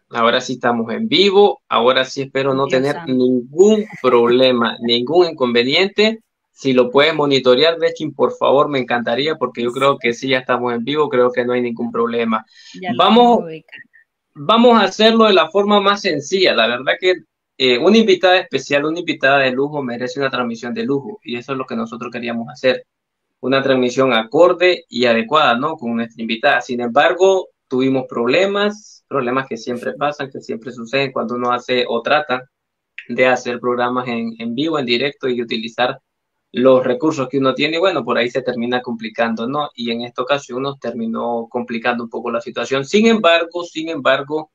Ahora sí estamos en vivo. Ahora sí espero no Dios tener santo. ningún problema, ningún inconveniente. Si lo puedes monitorear, Gretchen, por favor, me encantaría porque yo creo que sí, ya estamos en vivo, creo que no hay ningún problema. Ya lo vamos a Vamos, ubicar. vamos a hacerlo de la forma más sencilla. La verdad que una invitada especial, una invitada de lujo merece una transmisión de lujo y eso es lo que nosotros queríamos hacer, una transmisión acorde y adecuada, ¿no? Con nuestra invitada. Sin embargo, tuvimos problemas, problemas que siempre pasan, que siempre suceden cuando uno hace o trata de hacer programas en vivo, en directo y utilizar los recursos que uno tiene. Y bueno, por ahí se termina complicando, ¿no? Y en esta ocasión nos terminó complicando un poco la situación. Sin embargo,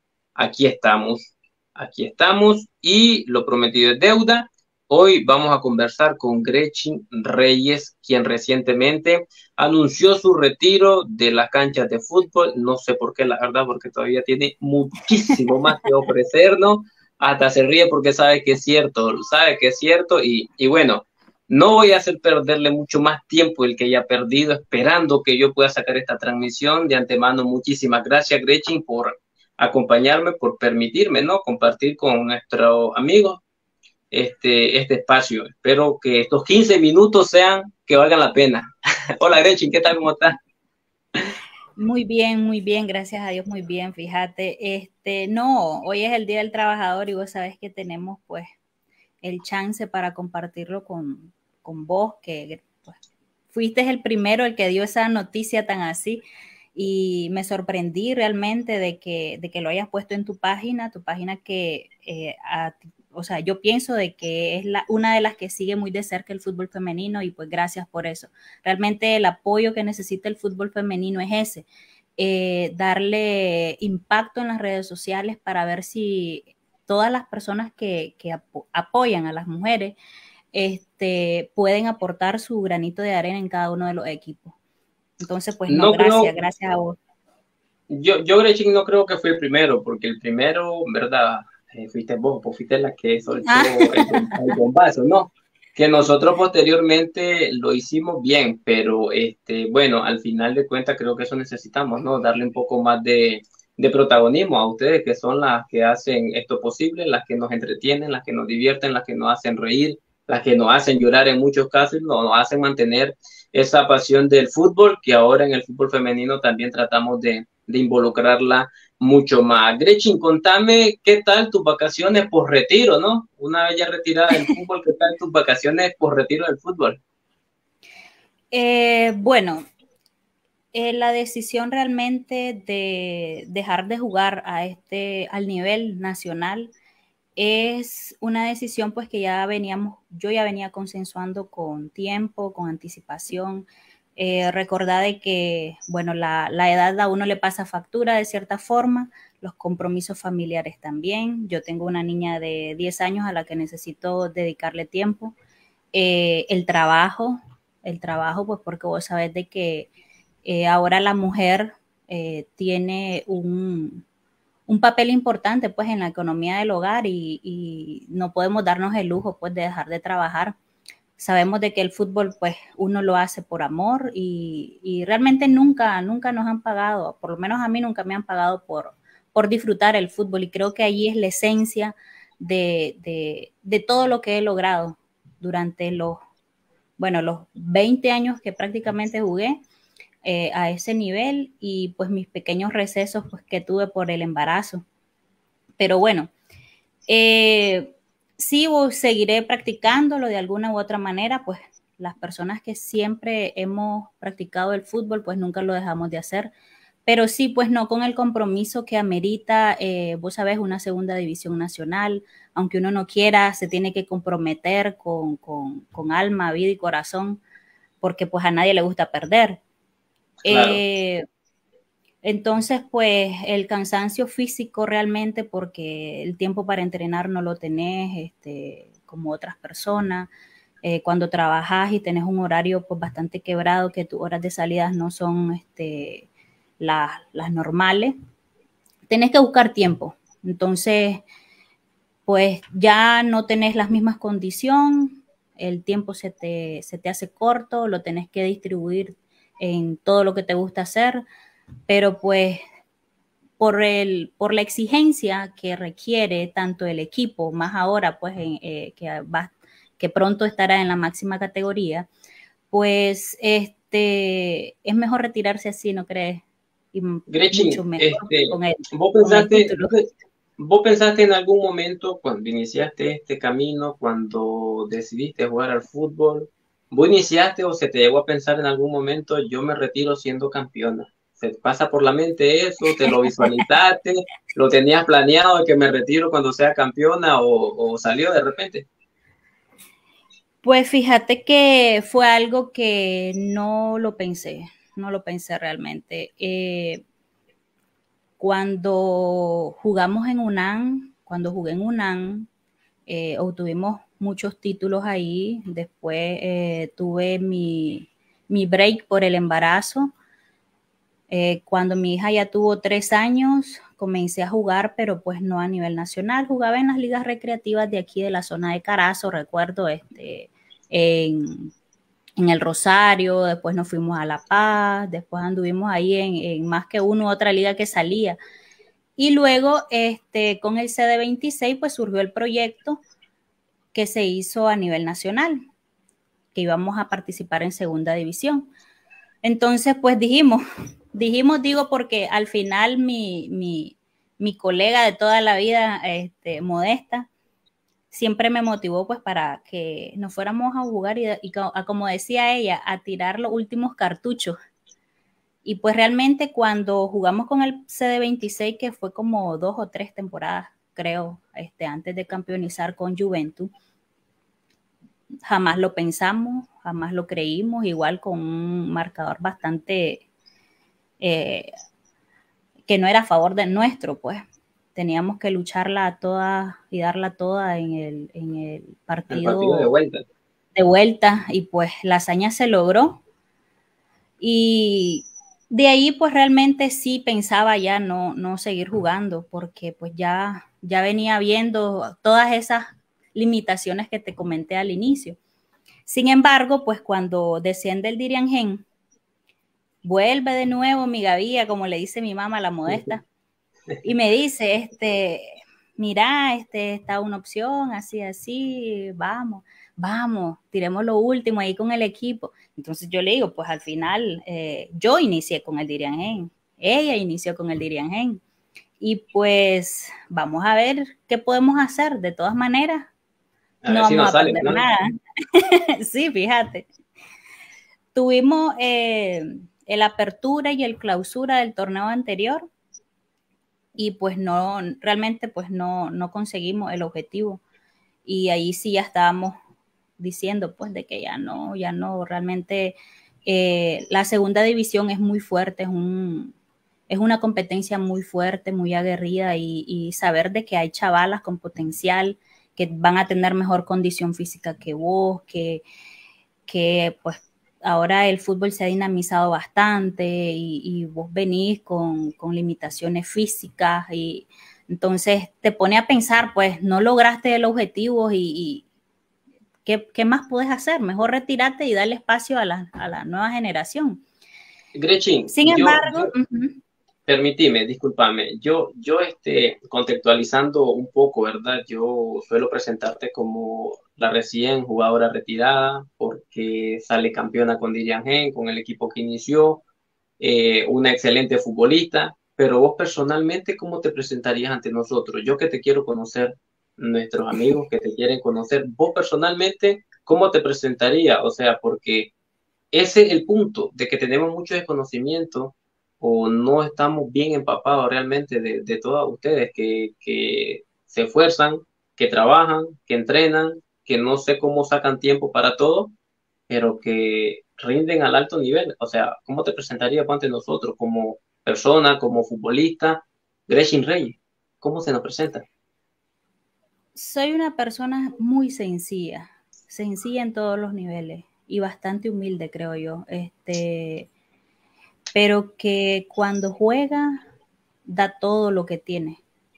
aquí estamos y lo prometido es deuda. Hoy vamos a conversar con Gretchen Reyes, quien recientemente anunció su retiro de las canchas de fútbol. No sé por qué, la verdad, porque todavía tiene muchísimo más que ofrecernos. Hasta se ríe porque sabe que es cierto y bueno, no voy a hacer perderle mucho más tiempo el que haya perdido esperando que yo pueda sacar esta transmisión. De antemano, muchísimas gracias, Gretchen, por acompañarme, por permitirme, ¿no? Compartir con nuestros amigos este espacio. Espero que estos 15 minutos sean que valgan la pena. Hola, Gretchen, ¿qué tal? ¿Cómo estás? Muy bien, gracias a Dios, muy bien, fíjate, no, hoy es el Día del Trabajador y vos sabés que tenemos pues el chance para compartirlo con vos, que pues, fuiste el primero el que dio esa noticia tan así y me sorprendí realmente de que lo hayas puesto en tu página que, o sea, yo pienso de que es una de las que sigue muy de cerca el fútbol femenino y pues gracias por eso. Realmente el apoyo que necesita el fútbol femenino es ese, darle impacto en las redes sociales para ver si todas las personas que apoyan a las mujeres pueden aportar su granito de arena en cada uno de los equipos. Entonces, pues no, No creo, gracias a vos. yo Gretchen, no creo que fui el primero, porque el primero, ¿verdad? Fuiste vos, pues fuiste la que Ah, soltó el bombazo, ¿no? Que nosotros posteriormente lo hicimos bien, pero bueno, al final de cuentas creo que eso necesitamos, ¿no? Darle un poco más de protagonismo a ustedes, que son las que hacen esto posible, las que nos entretienen, las que nos divierten, las que nos hacen reír, las que nos hacen llorar en muchos casos, nos hacen mantener esa pasión del fútbol, que ahora en el fútbol femenino también tratamos de involucrarla mucho más. Gretchen, contame qué tal tus vacaciones por retiro, ¿no? Una vez ya retirada del fútbol, ¿qué tal tus vacaciones por retiro del fútbol? bueno, la decisión realmente de dejar de jugar al nivel nacional es una decisión pues que yo ya venía consensuando con tiempo, con anticipación. Recordad de que, bueno, la edad a uno le pasa factura de cierta forma, los compromisos familiares también. Yo tengo una niña de 10 años a la que necesito dedicarle tiempo. El trabajo, pues porque vos sabés de que ahora la mujer tiene un papel importante pues en la economía del hogar y no podemos darnos el lujo pues de dejar de trabajar. Sabemos de que el fútbol pues uno lo hace por amor y realmente nunca nos han pagado, por lo menos a mí nunca me han pagado por disfrutar el fútbol y creo que allí es la esencia de todo lo que he logrado durante los 20 años que prácticamente jugué a ese nivel y pues mis pequeños recesos pues que tuve por el embarazo. Pero bueno, eh, sí seguiré practicándolo de alguna u otra manera, pues las personas que siempre hemos practicado el fútbol, pues nunca lo dejamos de hacer. Pero sí, pues no con el compromiso que amerita, vos sabés, una segunda división nacional. Aunque uno no quiera, se tiene que comprometer con alma, vida y corazón, porque pues a nadie le gusta perder. Claro. Eh, entonces, pues el cansancio físico realmente, porque el tiempo para entrenar no lo tenés, como otras personas. Cuando trabajas y tenés un horario pues bastante quebrado, que tus horas de salidas no son las normales, tenés que buscar tiempo. Entonces, pues ya no tenés las mismas condiciones, el tiempo se te hace corto, lo tenés que distribuir en todo lo que te gusta hacer, pero pues por la exigencia que requiere tanto el equipo, más ahora pues que pronto estará en la máxima categoría, pues es mejor retirarse así, ¿no crees? Y mucho Gretchen, mejor ¿vos con el pensaste, título. vos pensaste en algún momento cuando iniciaste este camino, cuando decidiste jugar al fútbol, vos iniciaste o se te llegó a pensar en algún momento, yo me retiro siendo campeona? ¿Se te pasa por la mente eso? ¿Te lo visualizaste? ¿Lo tenías planeado de que me retiro cuando sea campeona o salió de repente? Pues fíjate que fue algo que no lo pensé realmente. Cuando jugamos en UNAM, cuando jugué en UNAM, obtuvimos muchos títulos ahí. Después tuve mi break por el embarazo. Cuando mi hija ya tuvo 3 años, comencé a jugar, pero pues no a nivel nacional. Jugaba en las ligas recreativas de aquí de la zona de Carazo, recuerdo, en el Rosario, después nos fuimos a La Paz, después anduvimos ahí en más que una u otra liga que salía. Y luego, con el CD26, pues surgió el proyecto que se hizo a nivel nacional, que íbamos a participar en segunda división. Entonces, pues digo, porque al final mi colega de toda la vida, Modesta, siempre me motivó pues para que nos fuéramos a jugar y como decía ella, a tirar los últimos cartuchos. Y pues realmente cuando jugamos con el CD26, que fue como 2 o 3 temporadas, creo, antes de campeonizar con Juventus, jamás lo pensamos, jamás lo creímos, igual con un marcador bastante eh, que no era a favor del nuestro, pues. Teníamos que lucharla toda y darla toda en el El partido de partido vuelta. de vuelta y pues la hazaña se logró. Y de ahí pues realmente sí pensaba ya no seguir jugando porque pues ya venía viendo todas esas limitaciones que te comenté al inicio. Sin embargo, pues cuando desciende el Diriangén, vuelve de nuevo mi Gavía, como le dice mi mamá, la Modesta, y me dice, mira, está una opción, así, vamos, tiremos lo último ahí con el equipo. Entonces yo le digo, pues al final yo inicié con el Diriangén, ella inició con el Diriangén, y pues vamos a ver qué podemos hacer. De todas maneras, A no ver si vamos nos a sale, perder ¿no? nada. Sí, fíjate. Tuvimos el apertura y el clausura del torneo anterior y pues realmente pues no conseguimos el objetivo. Y ahí sí ya estábamos diciendo pues de que ya no, realmente la segunda división es muy fuerte, es una competencia muy fuerte, muy aguerrida y saber de que hay chavalas con potencial que van a tener mejor condición física que vos, que pues ahora el fútbol se ha dinamizado bastante y vos venís con limitaciones físicas y entonces te pone a pensar, pues no lograste el objetivo y ¿qué más puedes hacer? Mejor retirarte y darle espacio a la nueva generación. Gretchen, Sin embargo, permitime, discúlpame, contextualizando un poco, ¿verdad? Yo suelo presentarte como la recién jugadora retirada porque sale campeona con Dirian Gen, con el equipo que inició, una excelente futbolista, pero vos personalmente, ¿cómo te presentarías ante nosotros? Yo que te quiero conocer, nuestros amigos que te quieren conocer, vos personalmente, ¿cómo te presentarías? O sea, porque ese es el punto de que tenemos mucho desconocimiento o no estamos bien empapados realmente de todos ustedes que se esfuerzan, que trabajan, que entrenan, que no sé cómo sacan tiempo para todo, pero que rinden al alto nivel. O sea, ¿cómo te presentarías ante nosotros como persona, como futbolista? Gretchen Reyes, ¿cómo se nos presenta? soy una persona muy sencilla en todos los niveles y bastante humilde, creo yo. Pero que cuando juega da todo lo que tiene,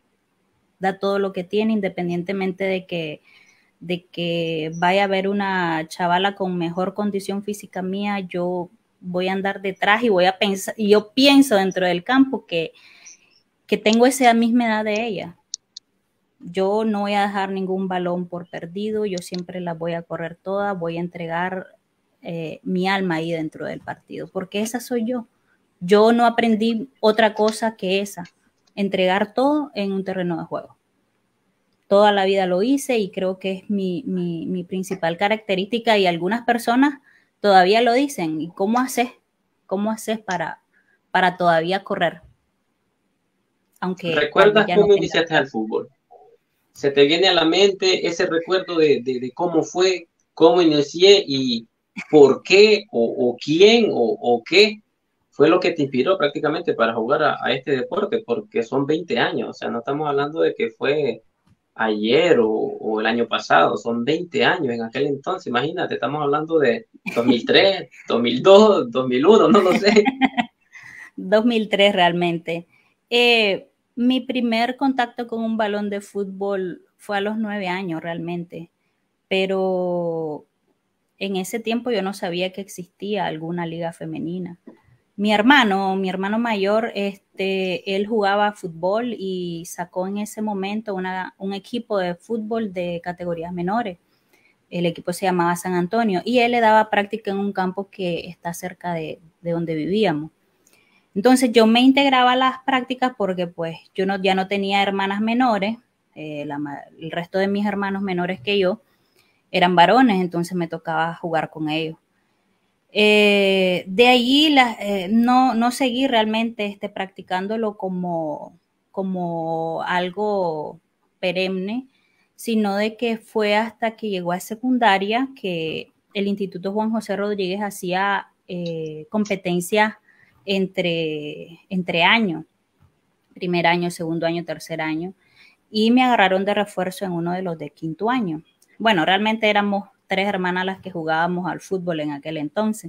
independientemente de que vaya a haber una chavala con mejor condición física mía, yo voy a andar detrás y voy a pensar, y yo pienso dentro del campo que tengo esa misma edad de ella. Yo no voy a dejar ningún balón por perdido, yo siempre las voy a correr todas, voy a entregar mi alma ahí dentro del partido, porque esa soy yo. Yo no aprendí otra cosa que esa, entregar todo en un terreno de juego. Toda la vida lo hice y creo que es mi principal característica y algunas personas todavía lo dicen. ¿Y cómo haces? ¿Cómo haces para todavía correr? Aunque tal vez ¿Recuerdas ya no cómo tengas iniciaste edad. al fútbol? ¿Se te viene a la mente ese recuerdo de cómo fue, cómo inicié y por qué o quién o qué fue lo que te inspiró prácticamente para jugar a este deporte? Porque son 20 años, o sea, no estamos hablando de que fue ayer o el año pasado, son 20 años en aquel entonces, imagínate, estamos hablando de 2003, 2002, 2001, no lo sé. 2003 realmente. Mi primer contacto con un balón de fútbol fue a los 9 años realmente, pero en ese tiempo yo no sabía que existía alguna liga femenina. Mi hermano mayor, él jugaba fútbol y sacó en ese momento un equipo de fútbol de categorías menores. El equipo se llamaba San Antonio y él le daba práctica en un campo que está cerca de donde vivíamos. Entonces yo me integraba a las prácticas porque pues yo no, ya no tenía hermanas menores, el resto de mis hermanos menores que yo eran varones, entonces me tocaba jugar con ellos. De allí no seguí realmente practicándolo como algo perenne, sino de que fue hasta que llegó a secundaria que el Instituto Juan José Rodríguez hacía competencias entre años, primer año, segundo año, tercer año, y me agarraron de refuerzo en uno de los de quinto año. Bueno, realmente éramos 3 hermanas las que jugábamos al fútbol en aquel entonces.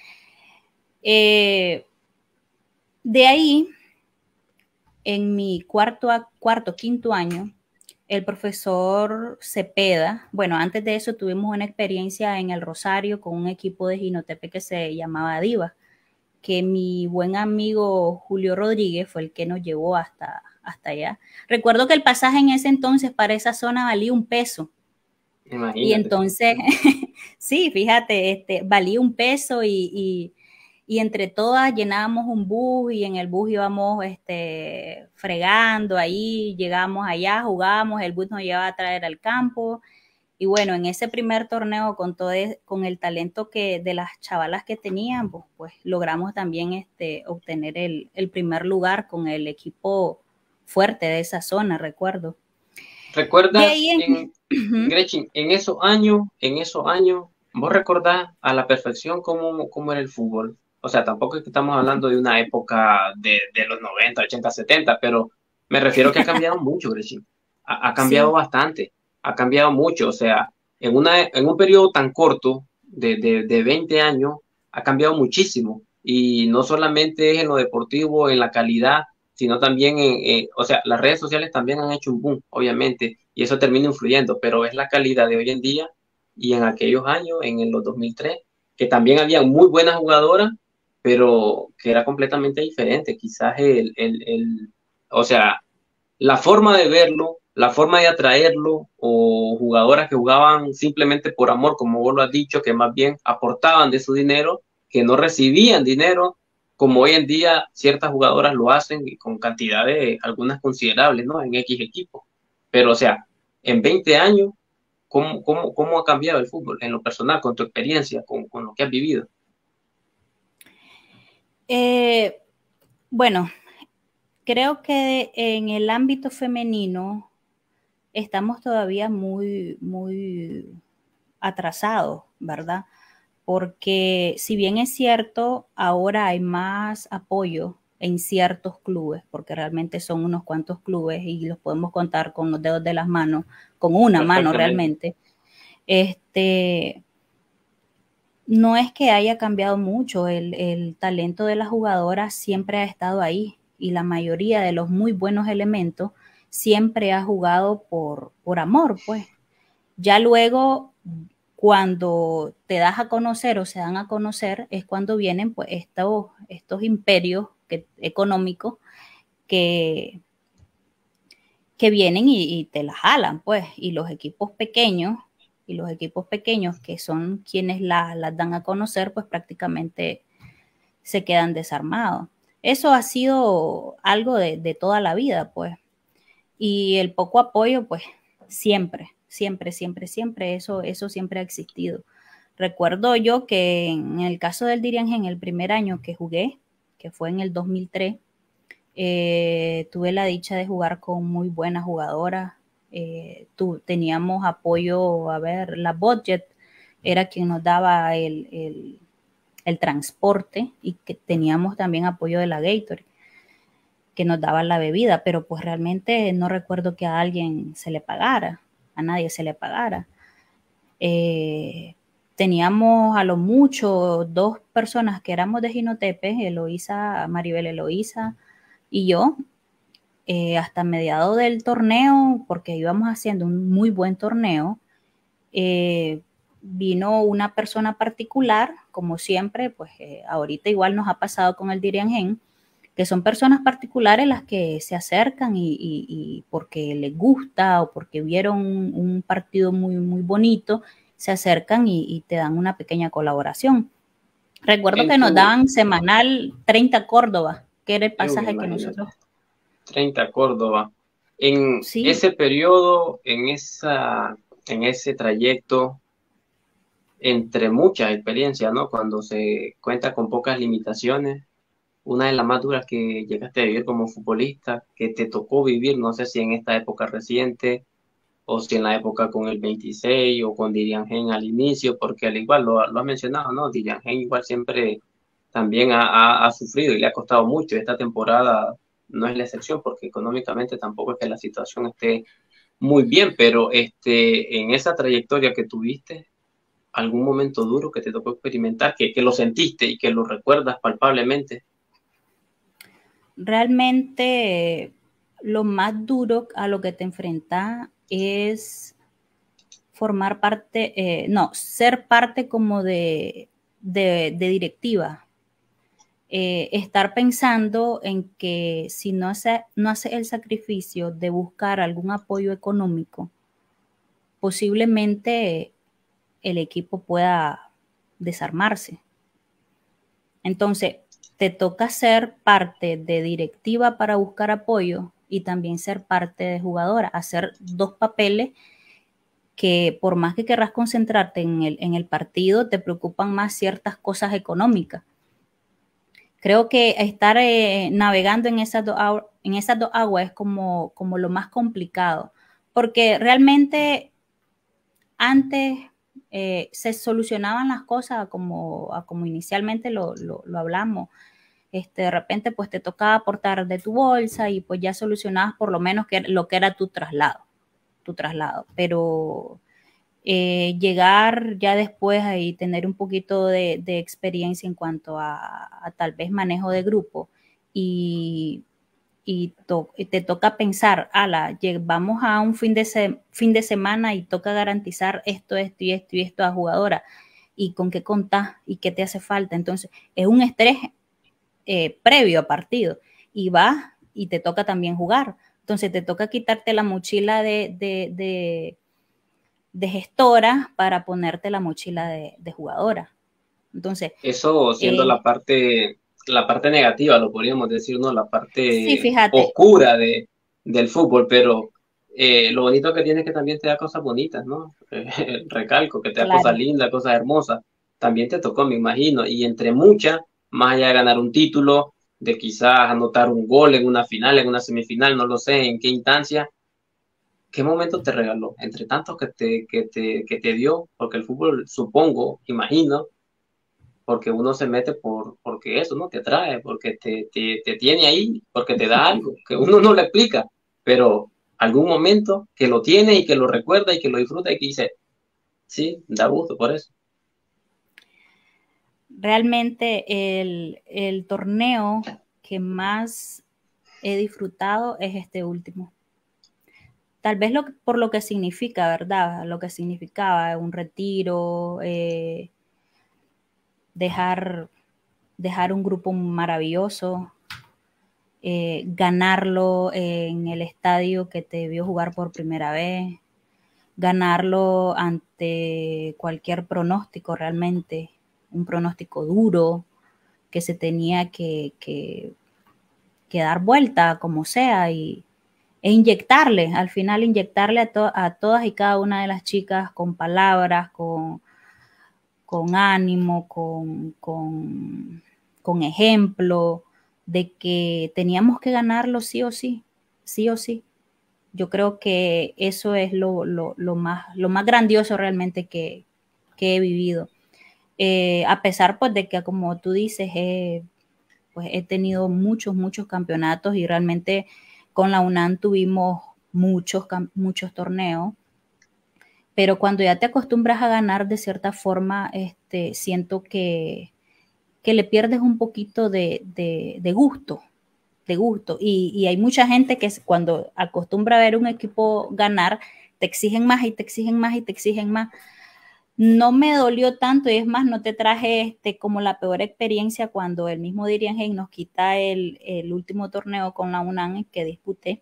De ahí, en mi quinto año, el profesor Cepeda, bueno, antes de eso tuvimos una experiencia en el Rosario con un equipo de Jinotepe que se llamaba Diva, que mi buen amigo Julio Rodríguez fue el que nos llevó hasta allá. Recuerdo que el pasaje en ese entonces para esa zona valía $1. Y Imagínate. entonces, sí, fíjate, valía $1 y entre todas llenábamos un bus y en el bus íbamos fregando ahí, llegamos allá, jugábamos, el bus nos llevaba a traer al campo. Y bueno, en ese primer torneo con el talento de las chavalas que tenían, pues logramos también obtener el primer lugar con el equipo fuerte de esa zona, recuerdo. De ¿Recuerdas ahí Gretchen, en esos años, vos recordás a la perfección cómo era el fútbol? O sea, tampoco es que estamos hablando de una época de los 90, 80, 70, pero me refiero que ha cambiado mucho, Gretchen. Ha cambiado sí, bastante, ha cambiado mucho. O sea, en un periodo tan corto de 20 años, ha cambiado muchísimo. Y no solamente es en lo deportivo, en la calidad, sino también o sea, las redes sociales también han hecho un boom, obviamente, y eso termina influyendo, pero es la calidad de hoy en día y en aquellos años, los 2003, que también había muy buenas jugadoras, pero que era completamente diferente, quizás o sea, la forma de verlo, la forma de atraerlo, o jugadoras que jugaban simplemente por amor, como vos lo has dicho, que más bien aportaban de su dinero, que no recibían dinero, como hoy en día ciertas jugadoras lo hacen y con cantidades, algunas considerables, ¿no? En X equipos. Pero, o sea, en 20 años, ¿cómo ha cambiado el fútbol en lo personal, con tu experiencia, con lo que has vivido? eh, bueno, creo que en el ámbito femenino estamos todavía muy atrasados, ¿verdad? Porque si bien es cierto, ahora hay más apoyo en ciertos clubes, porque realmente son unos cuantos clubes y los podemos contar con los dedos de las manos, con una mano Perfectamente. realmente. No es que haya cambiado mucho, el talento de las jugadoras siempre ha estado ahí y la mayoría de los muy buenos elementos siempre ha jugado por amor, pues. Ya luego, cuando te das a conocer o se dan a conocer, es cuando vienen pues estos imperios económicos que vienen y te la jalan, pues, y los equipos pequeños que son quienes las dan a conocer, pues prácticamente se quedan desarmados. Eso ha sido algo de toda la vida, pues, y el poco apoyo, pues, siempre, eso siempre ha existido. Recuerdo yo que en el caso del Diriangén, en el primer año que jugué, que fue en el 2003, tuve la dicha de jugar con muy buenas jugadoras. Teníamos apoyo, a ver, la Budget era quien nos daba el transporte, y que teníamos también apoyo de la Gatorade, que nos daba la bebida, pero pues realmente no recuerdo que a alguien se le pagara, a nadie se le pagara. Teníamos a lo mucho 2 personas que éramos de Jinotepe, Maribel Eloísa y yo, hasta mediado del torneo, porque íbamos haciendo un muy buen torneo, vino una persona particular, como siempre, pues ahorita igual nos ha pasado con el Diriangén, que son personas particulares las que se acercan y porque les gusta o porque vieron un partido muy, muy bonito, se acercan y te dan una pequeña colaboración. Recuerdo que nos daban semanal 30 Córdoba, que era el pasaje que nosotros... 30 Córdoba. En ese periodo, en ese trayecto, entre muchas experiencias, ¿no? Cuando se cuenta con pocas limitaciones, una de las más duras que llegaste a vivir como futbolista, que te tocó vivir, no sé si en esta época reciente, o si en la época con el 26 o con Diriangén al inicio, porque al igual lo has mencionado, ¿no? Diriangén igual siempre también ha sufrido y le ha costado mucho. Esta temporada no es la excepción, porque económicamente tampoco es que la situación esté muy bien, pero en esa trayectoria que tuviste, algún momento duro que te tocó experimentar, que lo sentiste y que lo recuerdas palpablemente. Realmente lo más duro a lo que te enfrentas es formar parte, ser parte como de directiva. Estar pensando en que si no hace el sacrificio de buscar algún apoyo económico, posiblemente el equipo pueda desarmarse. Entonces, te toca ser parte de directiva para buscar apoyo y también ser parte de jugadora, hacer 2 papeles que por más que querrás concentrarte en el partido, te preocupan más ciertas cosas económicas. Creo que estar navegando en esas dos aguas es como lo más complicado, porque realmente antes se solucionaban las cosas como inicialmente lo hablamos. De repente pues te tocaba aportar de tu bolsa y pues ya solucionabas por lo menos lo que era tu traslado, pero llegar ya después y tener un poquito de experiencia en cuanto a tal vez manejo de grupo y te toca pensar, vamos a un fin de semana y toca garantizar esto a jugadora, y con qué contás y qué te hace falta. Entonces es un estrés previo a partido, y vas y te toca también jugar. Entonces te toca quitarte la mochila de gestora para ponerte la mochila de jugadora. Entonces, eso siendo la parte negativa, lo podríamos decir, ¿no? La parte sí, oscura del fútbol, pero lo bonito que tiene es que también te da cosas bonitas, ¿no? Recalco, que te da cosas lindas, cosas hermosas. También te tocó, me imagino, y entre muchas, más allá de ganar un título, de quizás anotar un gol en una final, en una semifinal, no lo sé en qué instancia, ¿qué momento te regaló? Entre tantos que te dio, porque el fútbol, supongo, imagino, porque uno se mete porque eso, ¿no? Te atrae, porque te tiene ahí, porque te da algo, que uno no le explica, pero algún momento que lo tiene y que lo recuerda y que lo disfruta y que dice, sí, da gusto por eso. Realmente el torneo que más he disfrutado es este último. Tal vez por lo que significa, ¿verdad? Lo que significaba un retiro, dejar un grupo maravilloso, ganarlo en el estadio que te vio jugar por primera vez, ganarlo ante cualquier pronóstico realmente, un pronóstico duro que se tenía que dar vuelta como sea e inyectarle, al final inyectarle a todas y cada una de las chicas con palabras, con ánimo, con ejemplo, de que teníamos que ganarlo sí o sí, sí o sí. Yo creo que eso es lo más grandioso realmente que he vivido. A pesar pues de que, como tú dices, pues he tenido muchos campeonatos y realmente con la UNAM tuvimos muchos torneos, pero cuando ya te acostumbras a ganar de cierta forma, siento que le pierdes un poquito de gusto, de gusto. Y hay mucha gente que cuando acostumbra a ver un equipo ganar, te exigen más y te exigen más y te exigen más. No me dolió tanto y es más, no te traje como la peor experiencia cuando el mismo Dirian Hay nos quita el último torneo con la UNAM que disputé,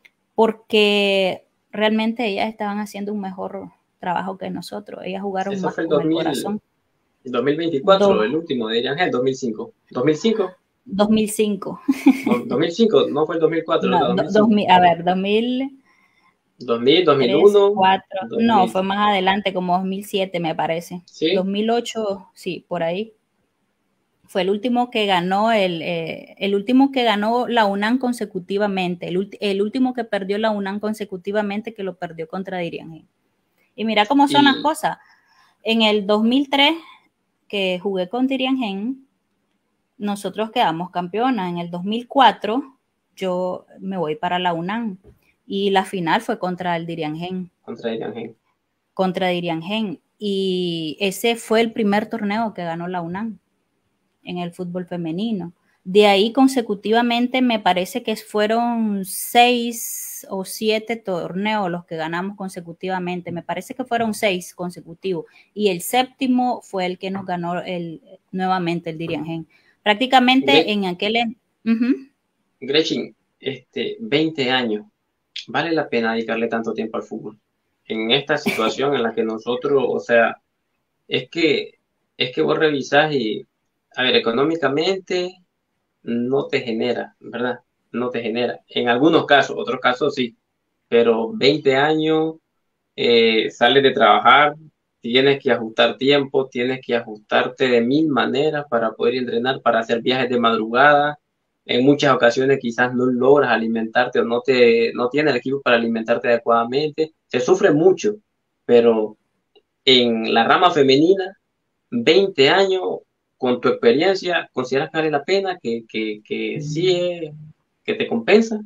porque realmente ellas estaban haciendo un mejor trabajo que nosotros. Ellas jugaron Eso más fue con el corazón. el 2024, Do, el último de Angel, 2005. ¿2005? 2005. 2005, no fue el 2004, No, ¿verdad? 2005. a ver, 2000, 2000, 3, 2001, 4, no, 2000. fue más adelante, como 2007 me parece. ¿Sí? 2008, sí, por ahí. Fue el último que ganó el último que ganó la UNAM consecutivamente, el último que perdió la UNAM consecutivamente, que lo perdió contra Dirian. Y mira cómo son las Y, cosas. En el 2003, que jugué con Dirian, nosotros quedamos campeonas. En el 2004, yo me voy para la UNAM y la final fue contra el Dirian. contra el Ángel. Contra Dirian. Y ese fue el primer torneo que ganó la UNAM en el fútbol femenino. De ahí consecutivamente me parece que fueron 6 o 7 torneos los que ganamos consecutivamente. Me parece que fueron 6 consecutivos. Y el séptimo fue el que nos ganó nuevamente el Dirian. Prácticamente en aquel... Gretchen, 20 años. ¿Vale la pena dedicarle tanto tiempo al fútbol? En esta situación en la que nosotros, o sea, es que, es que vos revisás y, a ver, económicamente no te genera, ¿verdad? No te genera. En algunos casos, otros casos sí, pero 20 años, sales de trabajar, tienes que ajustar tiempo, tienes que ajustarte de mil maneras para poder entrenar, para hacer viajes de madrugada. En muchas ocasiones quizás no logras alimentarte o no tienes el equipo para alimentarte adecuadamente. Se sufre mucho, pero en la rama femenina, 20 años con tu experiencia, ¿consideras que vale la pena? Que sí que te compensa?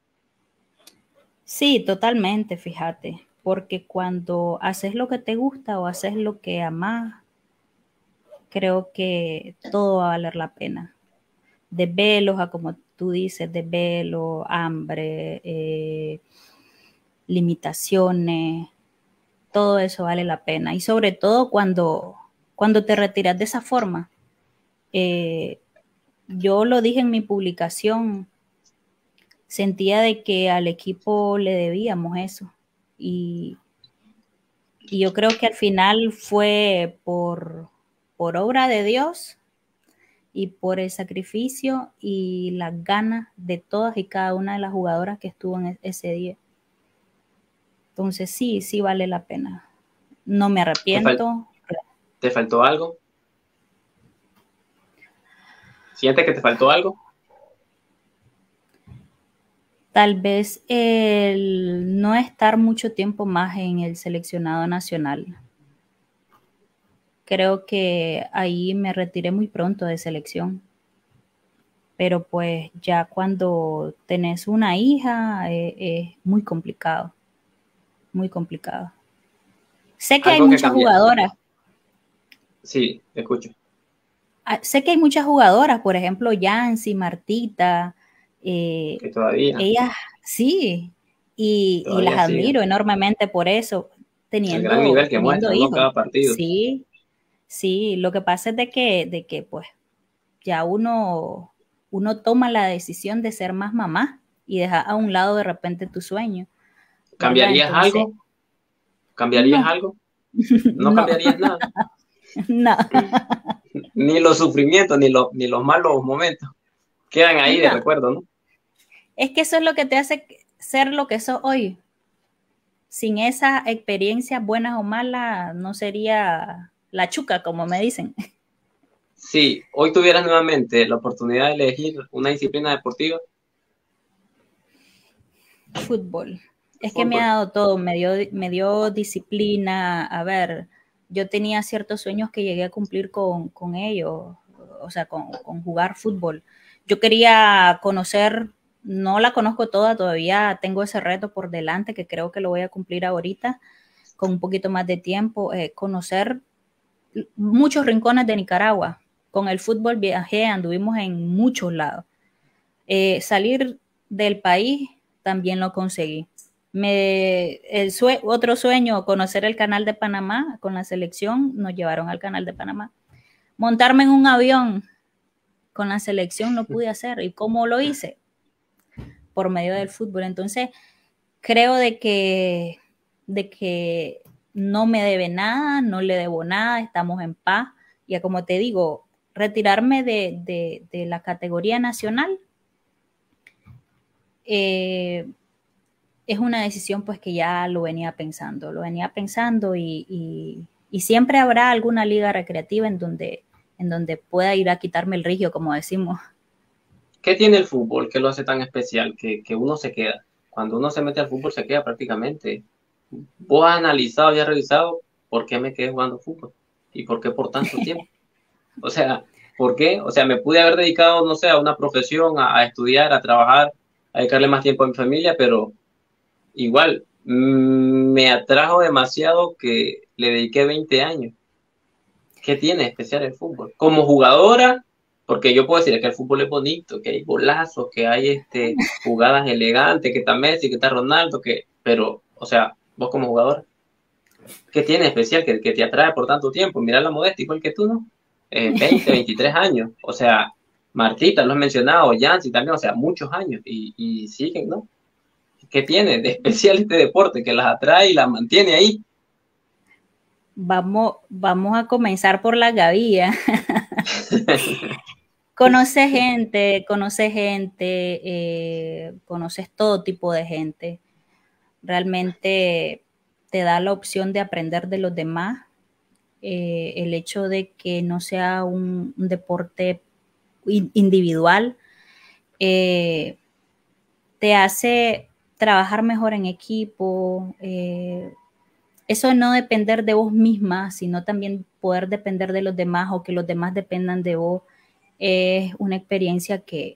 Sí, totalmente, fíjate, porque cuando haces lo que te gusta o haces lo que amas, creo que todo va a valer la pena. Desvelos, a como tú dices, desvelos, hambre, limitaciones, todo eso vale la pena. Y sobre todo cuando te retiras de esa forma. Eh, yo lo dije en mi publicación, sentía de que al equipo le debíamos eso. Y, y yo creo que al final fue por obra de Dios y por el sacrificio y las ganas de todas y cada una de las jugadoras que estuvo en ese día. Entonces sí vale la pena. No me ¿Te, fal- arrepiento. te faltó algo? ¿Sientes que te faltó algo? Tal vez el no estar mucho tiempo más en el seleccionado nacional. Creo que ahí me retiré muy pronto de selección. Pero pues ya cuando tenés una hija es muy complicado, muy complicado. Sé que hay Algo que muchas cambia. jugadoras, Sí, te escucho. sé que hay muchas jugadoras, por ejemplo, Yancy, Martita, Que todavía, ellas sí, y las todavía siguen. admiro enormemente por eso, El gran nivel que teniendo muestran, ¿no? hijos. Cada partido. Sí, sí, lo que pasa es de que pues ya uno uno toma la decisión de ser más mamá y dejar a un lado de repente tu sueño, ¿verdad? ¿Cambiarías Entonces, algo? ¿Cambiarías no, algo? No no, cambiarías nada. no, Ni los sufrimientos, ni los malos momentos. Quedan ahí de no. recuerdo, ¿no? Es que eso es lo que te hace ser lo que sos hoy. Sin esa experiencia, buenas o malas, no sería la chuca, como me dicen. Si hoy tuvieras nuevamente la oportunidad de elegir una disciplina deportiva, Fútbol. Es que me ha fútbol. dado todo, me dio disciplina. A ver, yo tenía ciertos sueños que llegué a cumplir con ellos, o sea, con jugar fútbol. Yo quería conocer, no la conozco toda, todavía tengo ese reto por delante que creo que lo voy a cumplir ahorita con un poquito más de tiempo, conocer muchos rincones de Nicaragua. Con el fútbol viajé, anduvimos en muchos lados. Salir del país también lo conseguí. Otro sueño, conocer el canal de Panamá con la selección, nos llevaron al canal de Panamá. Montarme en un avión con la selección lo pude hacer. ¿Y cómo lo hice? Por medio del fútbol. Entonces, creo de que no me debe nada, no le debo nada, estamos en paz. Ya como te digo, retirarme de la categoría nacional es una decisión pues que ya lo venía pensando y siempre habrá alguna liga recreativa en donde pueda ir a quitarme el rigio, como decimos. ¿Qué tiene el fútbol que lo hace tan especial que uno se queda? Cuando uno se mete al fútbol se queda prácticamente. ¿Vos has analizado y has revisado por qué me quedé jugando fútbol? ¿Y por qué por tanto tiempo? O sea, ¿por qué? O sea, me pude haber dedicado, no sé, a una profesión, a estudiar, a trabajar, a dedicarle más tiempo a mi familia, pero igual me atrajo demasiado que le dediqué 20 años. ¿Qué tiene de especial el fútbol? Como jugadora, porque yo puedo decir que el fútbol es bonito, que hay golazos, que hay jugadas elegantes, que está Messi, que está Ronaldo, pero, o sea, vos como jugador, ¿qué tiene de especial que te atrae por tanto tiempo? Mira la Modesta, igual que tú, ¿no? 20, 23 años, o sea, Martita, lo has mencionado, Yancy también, o sea, muchos años, y siguen, ¿no? ¿Qué tiene de especial este deporte que las atrae y las mantiene ahí? Vamos a comenzar por la gavilla. Conoces todo tipo de gente. Realmente te da la opción de aprender de los demás. El hecho de que no sea un deporte individual te hace trabajar mejor en equipo. Eso de no depender de vos misma, sino también poder depender de los demás o que los demás dependan de vos, es una experiencia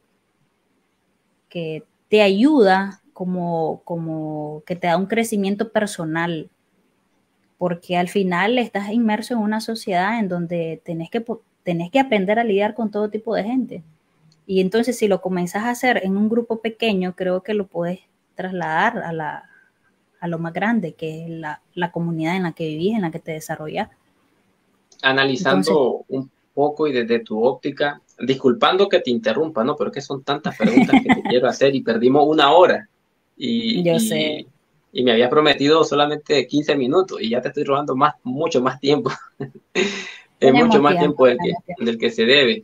que te ayuda como que te da un crecimiento personal, porque al final estás inmerso en una sociedad en donde tenés que aprender a lidiar con todo tipo de gente. Y entonces si lo comenzás a hacer en un grupo pequeño, creo que lo puedes trasladar a lo más grande, que es la comunidad en la que vivís, en la que te desarrollas. Entonces, Analizando un poco y desde tu óptica, disculpando que te interrumpa, ¿no? Pero es que son tantas preguntas que te quiero hacer y perdimos una hora y, yo sé, y, y me habías prometido solamente 15 minutos y ya te estoy robando mucho más tiempo, es mucho más tiempo tenemos tiempo. del que se debe.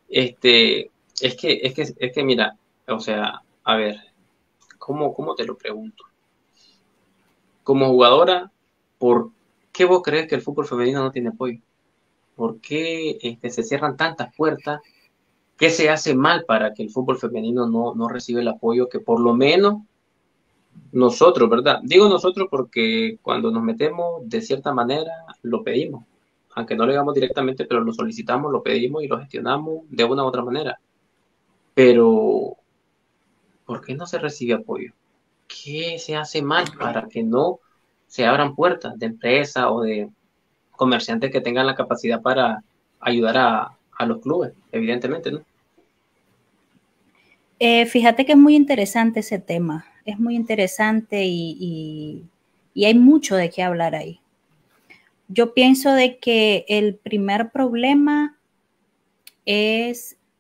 Es que mira, o sea, a ver, ¿cómo te lo pregunto? Como jugadora, ¿por qué vos crees que el fútbol femenino no tiene apoyo? ¿Por qué se cierran tantas puertas? ¿Qué se hace mal para que el fútbol femenino no reciba el apoyo que por lo menos nosotros, ¿verdad? Digo nosotros porque cuando nos metemos de cierta manera lo pedimos, aunque no lo digamos directamente, pero lo solicitamos, lo pedimos y lo gestionamos de una u otra manera. Pero, ¿por qué no se recibe apoyo? ¿Qué se hace mal para que no se abran puertas de empresa o de comerciantes que tengan la capacidad para ayudar a los clubes, evidentemente, ¿no? Fíjate que es muy interesante ese tema, es muy interesante y hay mucho de qué hablar ahí. Yo pienso de que el primer problema es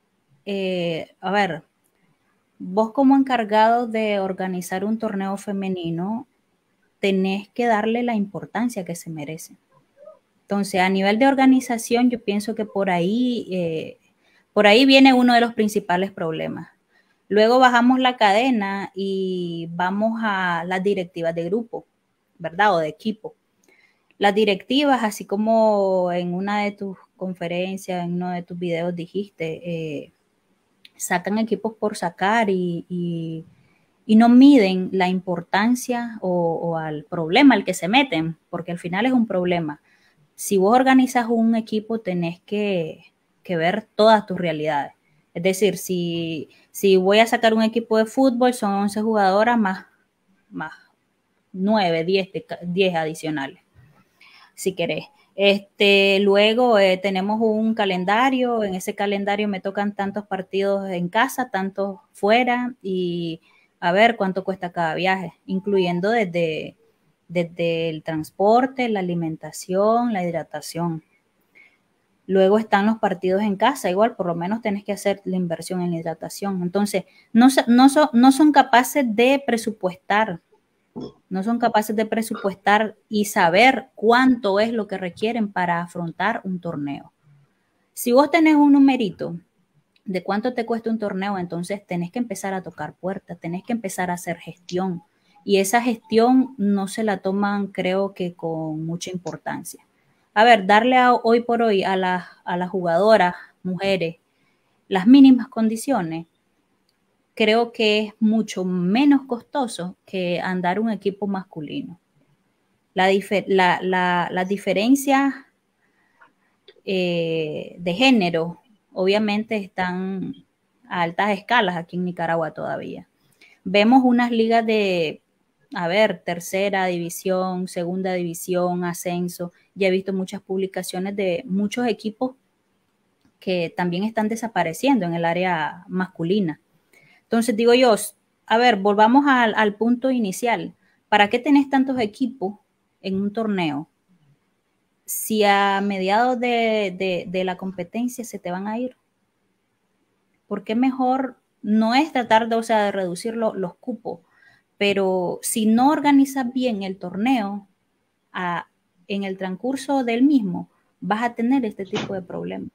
a ver, vos como encargado de organizar un torneo femenino, tenés que darle la importancia que se merece. Entonces, a nivel de organización, yo pienso que por ahí viene uno de los principales problemas. Luego bajamos la cadena y vamos a las directivas de grupo, ¿verdad? O de equipo. Las directivas, así como en una de tus conferencias, en uno de tus videos dijiste, sacan equipos por sacar y no miden la importancia o al problema al que se meten, porque al final es un problema. Si vos organizas un equipo, tenés que ver todas tus realidades. Es decir, si voy a sacar un equipo de fútbol, son 11 jugadoras más 9, 10 adicionales, si querés. Luego tenemos un calendario, en ese calendario me tocan tantos partidos en casa, tantos fuera, y a ver cuánto cuesta cada viaje, incluyendo desde el transporte, la alimentación, la hidratación. Luego están los partidos en casa, igual por lo menos tenés que hacer la inversión en la hidratación. Entonces, no son capaces de presupuestar, no son capaces de presupuestar y saber cuánto es lo que requieren para afrontar un torneo. Si vos tenés un numerito de cuánto te cuesta un torneo, entonces tenés que empezar a tocar puertas, tenés que empezar a hacer gestión. Y esa gestión no se la toman, creo que con mucha importancia. A ver, darle hoy por hoy a las jugadoras, mujeres, las mínimas condiciones, creo que es mucho menos costoso que andar un equipo masculino. Las diferencias de género obviamente están a altas escalas aquí en Nicaragua todavía. Vemos unas ligas de, a ver, tercera división, segunda división, ascenso. Ya he visto muchas publicaciones de muchos equipos que también están desapareciendo en el área masculina. Entonces digo yo, a ver, volvamos al punto inicial. ¿Para qué tenés tantos equipos en un torneo si a mediados de la competencia se te van a ir? ¿Por qué mejor no es tratar de, o sea, de reducir los cupos? Pero si no organizas bien el torneo, en el transcurso del mismo, vas a tener este tipo de problemas.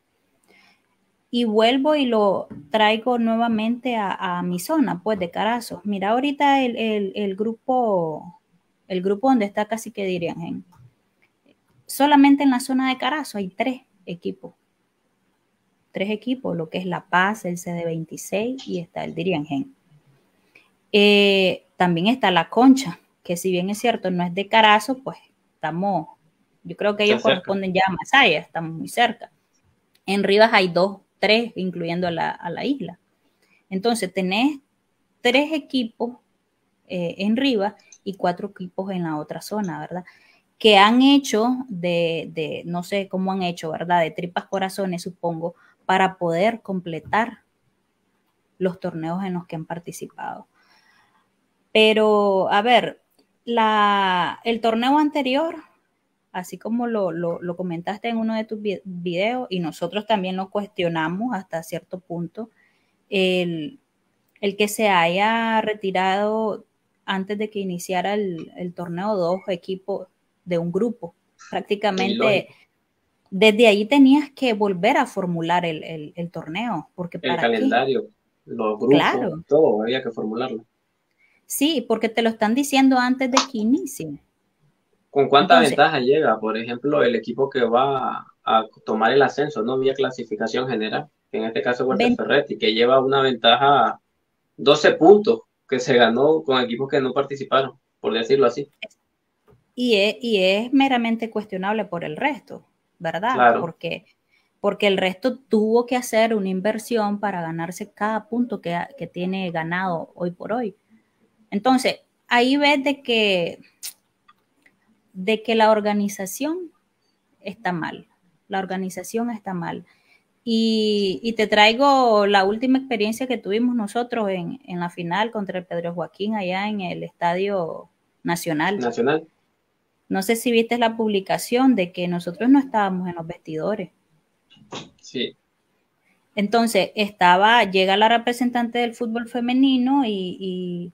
Y vuelvo y lo traigo nuevamente a mi zona, pues de Carazo. Mira ahorita el grupo donde está casi que Diriangen. Solamente en la zona de Carazo hay 3 equipos. 3 equipos, lo que es La Paz, el CD26 y está el Diriangen. También está La Concha, que si bien es cierto, no es de Carazo, pues yo creo que ellos corresponden ya a Masaya, estamos muy cerca. En Rivas hay 2, 3, incluyendo a la isla. Entonces, tenés 3 equipos en Rivas y 4 equipos en la otra zona, ¿verdad? Que han hecho no sé cómo han hecho, ¿verdad? De tripas corazones, supongo, para poder completar los torneos en los que han participado. Pero, a ver, el torneo anterior, así como lo comentaste en uno de tus videos, y nosotros también lo cuestionamos hasta cierto punto, el que se haya retirado antes de que iniciara el torneo 2 equipos de un grupo. Prácticamente desde ahí tenías que volver a formular el torneo. Porque el calendario, los grupos, claro, todo había que formularlo. Sí, porque te lo están diciendo antes de que inicie. ¿Con cuánta ventaja llega? Por ejemplo, el equipo que va a tomar el ascenso, no vía clasificación general, que en este caso es Walter Ferretti, que lleva una ventaja 12 puntos que se ganó con equipos que no participaron, por decirlo así. Y es meramente cuestionable por el resto, ¿verdad? Claro. Porque el resto tuvo que hacer una inversión para ganarse cada punto que tiene ganado hoy por hoy. Entonces, ahí ves de que la organización está mal. La organización está mal. Y te traigo la última experiencia que tuvimos nosotros en la final contra el Pedro Joaquín allá en el Estadio Nacional. No sé si viste la publicación de que nosotros no estábamos en los vestidores. Sí. Entonces, llega la representante del fútbol femenino y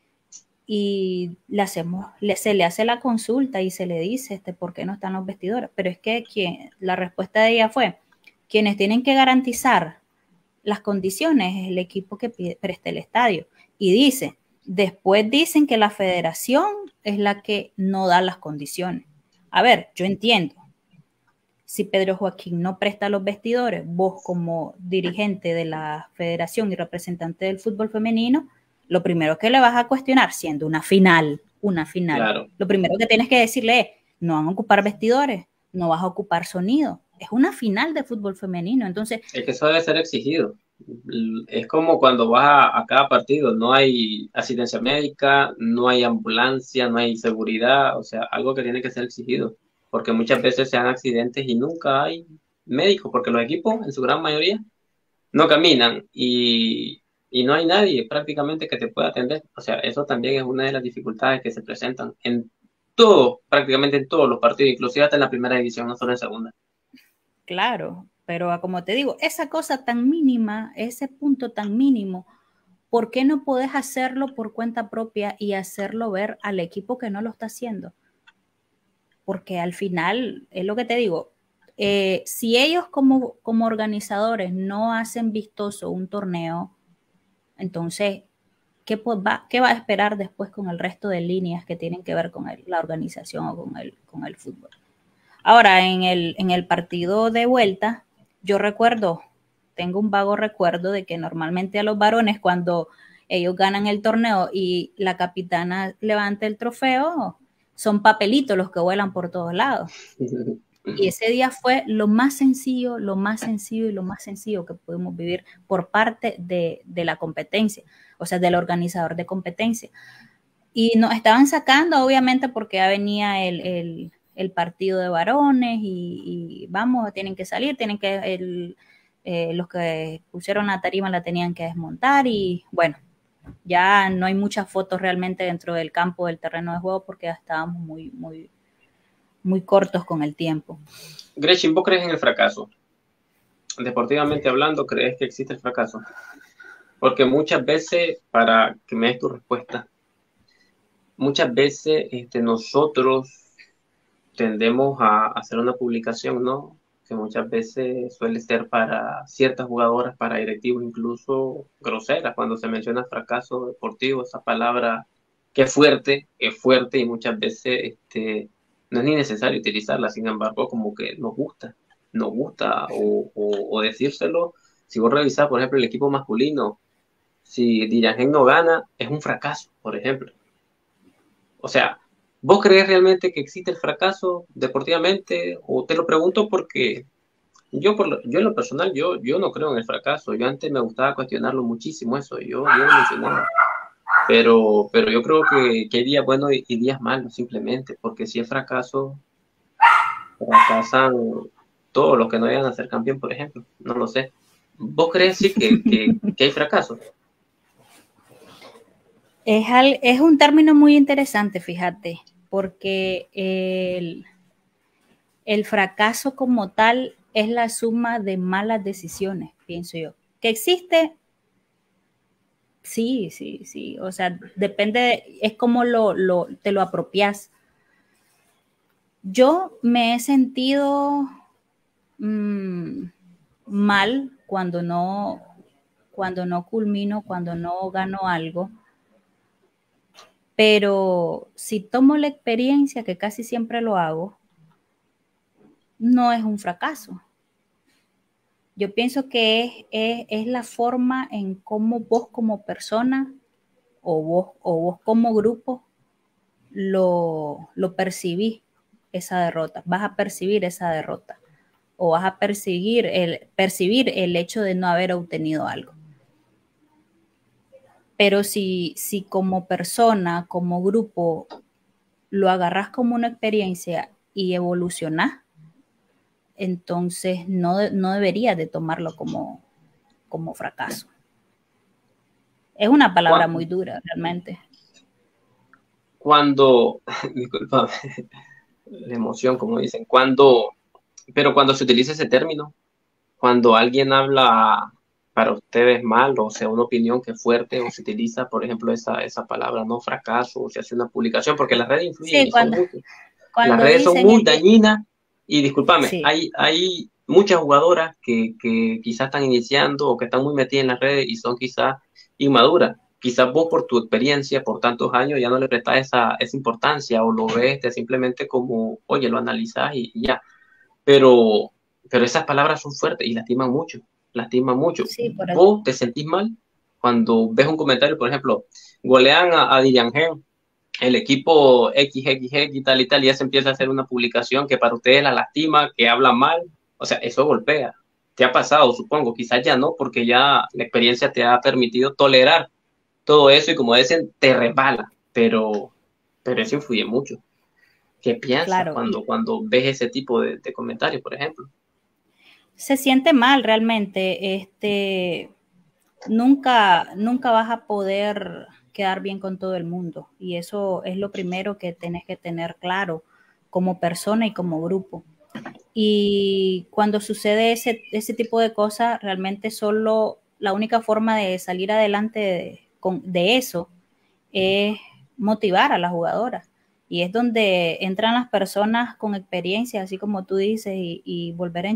se le hace la consulta y se le dice por qué no están los vestidores. Pero es que la respuesta de ella fue, quienes tienen que garantizar las condiciones es el equipo que preste el estadio. Y después dicen que la federación es la que no da las condiciones. A ver, yo entiendo. Si Pedro Joaquín no presta los vestidores, vos como dirigente de la federación y representante del fútbol femenino, lo primero que le vas a cuestionar, siendo una final, Claro. lo primero que tienes que decirle es, no van a ocupar vestidores, no vas a ocupar sonido. Es una final de fútbol femenino, entonces... Es que eso debe ser exigido. Es como cuando vas a cada partido, no hay asistencia médica, no hay ambulancia, no hay seguridad, o sea, algo que tiene que ser exigido, porque muchas veces se dan accidentes y nunca hay médicos, porque los equipos, en su gran mayoría, no caminan y no hay nadie prácticamente que te pueda atender. O sea, eso también es una de las dificultades que se presentan en todo, prácticamente en todos los partidos, inclusive hasta en la primera división, no solo en segunda. Claro, pero como te digo, esa cosa tan mínima, ese punto tan mínimo, ¿por qué no podés hacerlo por cuenta propia y hacerlo ver al equipo que no lo está haciendo? Porque al final, es lo que te digo, si ellos como organizadores no hacen vistoso un torneo, entonces, ¿qué va a esperar después con el resto de líneas que tienen que ver con la organización o con el fútbol? Ahora, en el partido de vuelta, yo tengo un vago recuerdo de que normalmente a los varones, cuando ellos ganan el torneo y la capitana levanta el trofeo, son papelitos los que vuelan por todos lados. Y ese día fue lo más sencillo que pudimos vivir por parte de la competencia, o sea, del organizador de competencia. Y nos estaban sacando, obviamente, porque ya venía el partido de varones y vamos, tienen que salir, los que pusieron la tarima la tenían que desmontar y bueno, ya no hay muchas fotos realmente dentro del campo, del terreno de juego, porque ya estábamos muy cortos con el tiempo. Gretchen, ¿vos crees en el fracaso? Deportivamente hablando, ¿crees que existe el fracaso? Porque muchas veces, para que me des tu respuesta, muchas veces nosotros tendemos a hacer una publicación, ¿no? Que muchas veces suele ser para ciertas jugadoras, para directivos, incluso grosera, cuando se menciona fracaso deportivo, esa palabra que es fuerte y muchas veces no es ni necesario utilizarla, sin embargo, como que nos gusta o decírselo. Si vos revisás, por ejemplo, el equipo masculino, si Diragen no gana, es un fracaso, por ejemplo. O sea, ¿vos crees realmente que existe el fracaso deportivamente? O te lo pregunto porque yo en lo personal, yo no creo en el fracaso. Yo antes me gustaba cuestionarlo muchísimo eso, yo lo mencionaba. Pero yo creo que hay días buenos y días malos simplemente, porque si es fracaso, fracasan todos los que no llegan a ser campeón, por ejemplo. No lo sé. ¿Vos crees sí que hay fracaso? Es un término muy interesante, fíjate, porque el fracaso como tal es la suma de malas decisiones, pienso yo. ¿Que existe? Sí. O sea, depende, es como te lo apropias. Yo me he sentido mal cuando no culmino, cuando no gano algo. Pero si tomo la experiencia, que casi siempre lo hago, no es un fracaso. Yo pienso que es la forma en cómo vos como persona o vos como grupo lo percibís esa derrota. Vas a percibir esa derrota o vas a percibir el hecho de no haber obtenido algo. Pero si como persona, como grupo, lo agarras como una experiencia y evolucionás, entonces no deberías de tomarlo como fracaso. Es una palabra muy dura, realmente. Disculpa, la emoción, como dicen, pero cuando se utiliza ese término, cuando alguien habla para ustedes mal, o sea, una opinión que es fuerte, o se utiliza, por ejemplo, esa palabra, no fracaso, o se hace una publicación, porque las redes influyen Sí, y son muchas. Las cuando redes son dicen muy es que, dañinas y discúlpame, sí, hay muchas jugadoras que quizás están iniciando o que están muy metidas en las redes y son quizás inmaduras. Quizás vos por tu experiencia, por tantos años, ya no le prestás esa importancia o lo ves simplemente como, oye, lo analizás y ya. Pero, pero esas palabras son fuertes y lastiman mucho, lastiman mucho. sí, por eso. Vos te sentís mal cuando ves un comentario, por ejemplo, golean a Dirian Gen, el equipo XXX y tal, y ya se empieza a hacer una publicación que para ustedes la lastima, que habla mal, o sea, eso golpea. Te ha pasado, supongo, quizás ya no, porque ya la experiencia te ha permitido tolerar todo eso y como dicen, te resbala, pero eso influye mucho. ¿Qué piensas Claro, y cuando ves ese tipo de comentarios, por ejemplo? se siente mal realmente. Nunca vas a poder quedar bien con todo el mundo. Y eso es lo primero que tenés que tener claro como persona y como grupo. Y cuando sucede ese tipo de cosas, realmente solo la única forma de salir adelante de eso es motivar a las jugadoras. Y es donde entran las personas con experiencia, así como tú dices, y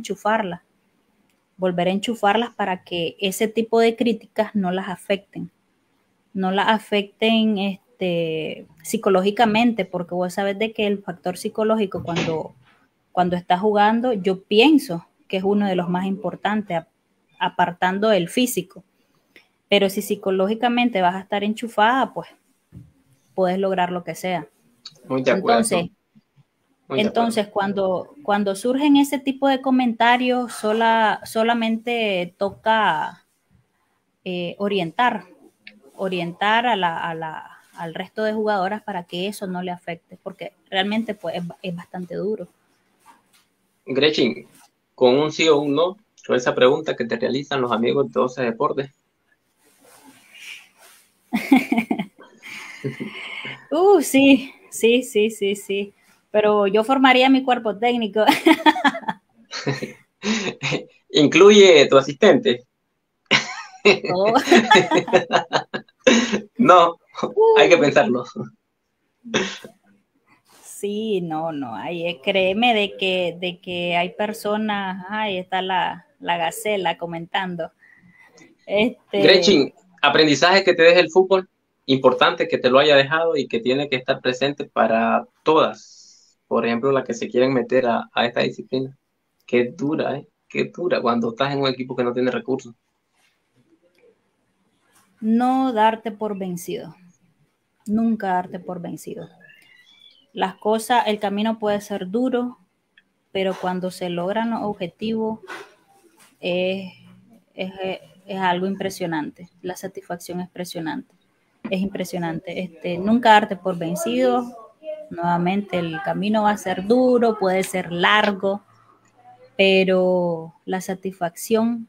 volver a enchufarlas para que ese tipo de críticas no las afecten, psicológicamente, porque vos sabes de que el factor psicológico cuando estás jugando, yo pienso que es uno de los más importantes, apartando el físico. Pero si psicológicamente vas a estar enchufada, pues puedes lograr lo que sea. Muy de acuerdo, Entonces, muy de acuerdo. entonces cuando surgen ese tipo de comentarios, solamente toca orientar al resto de jugadoras para que eso no le afecte, porque realmente pues es bastante duro. Gretchen, con un sí o un no, con esa pregunta que te realizan los amigos de 12 Deportes. Sí, sí, sí, sí, sí. Pero yo formaría mi cuerpo técnico. ¿Incluye tu asistente? Todo. No, hay que pensarlo. Sí, no, no. Créeme de que hay personas, ahí está la gacela comentando. Gretchen, aprendizaje que te deje el fútbol, importante que te lo haya dejado y que tiene que estar presente para todas, por ejemplo, las que se quieren meter a esta disciplina. Qué dura, ¿eh? Qué dura cuando estás en un equipo que no tiene recursos. No darte por vencido. Nunca darte por vencido. Las cosas, el camino puede ser duro, pero cuando se logran los objetivos es, es, es algo impresionante. La satisfacción es impresionante. Es impresionante. Nunca darte por vencido. Nuevamente, el camino va a ser duro, puede ser largo, pero la satisfacción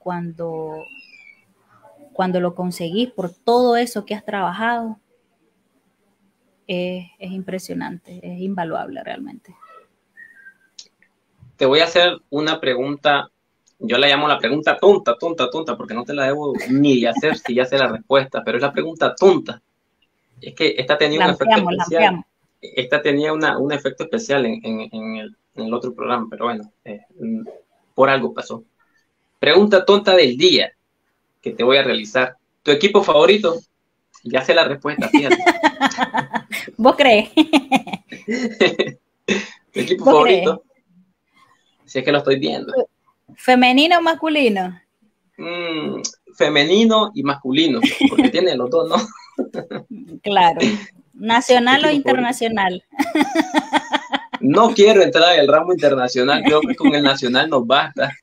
cuando lo conseguís por todo eso que has trabajado es impresionante, es invaluable realmente. Te voy a hacer una pregunta, yo la llamo la pregunta tonta, tonta, tonta, porque no te la debo ni de hacer si ya sé la respuesta, pero es la pregunta tonta. Es que esta tenía La un efecto ampliamos, la especial. ampliamos. Esta tenía un efecto especial en el otro programa, pero bueno, por algo pasó. Pregunta tonta del día que te voy a realizar. ¿Tu equipo favorito? Ya sé la respuesta, fíjate. ¿Vos crees? ¿Tu equipo ¿Vos crees? favorito? Si es que lo estoy viendo. ¿Femenino o masculino? Femenino y masculino, porque tiene los dos, ¿no? Claro. ¿Nacional o Equipo favorito. internacional? No quiero entrar en el ramo internacional, creo que con el nacional nos basta.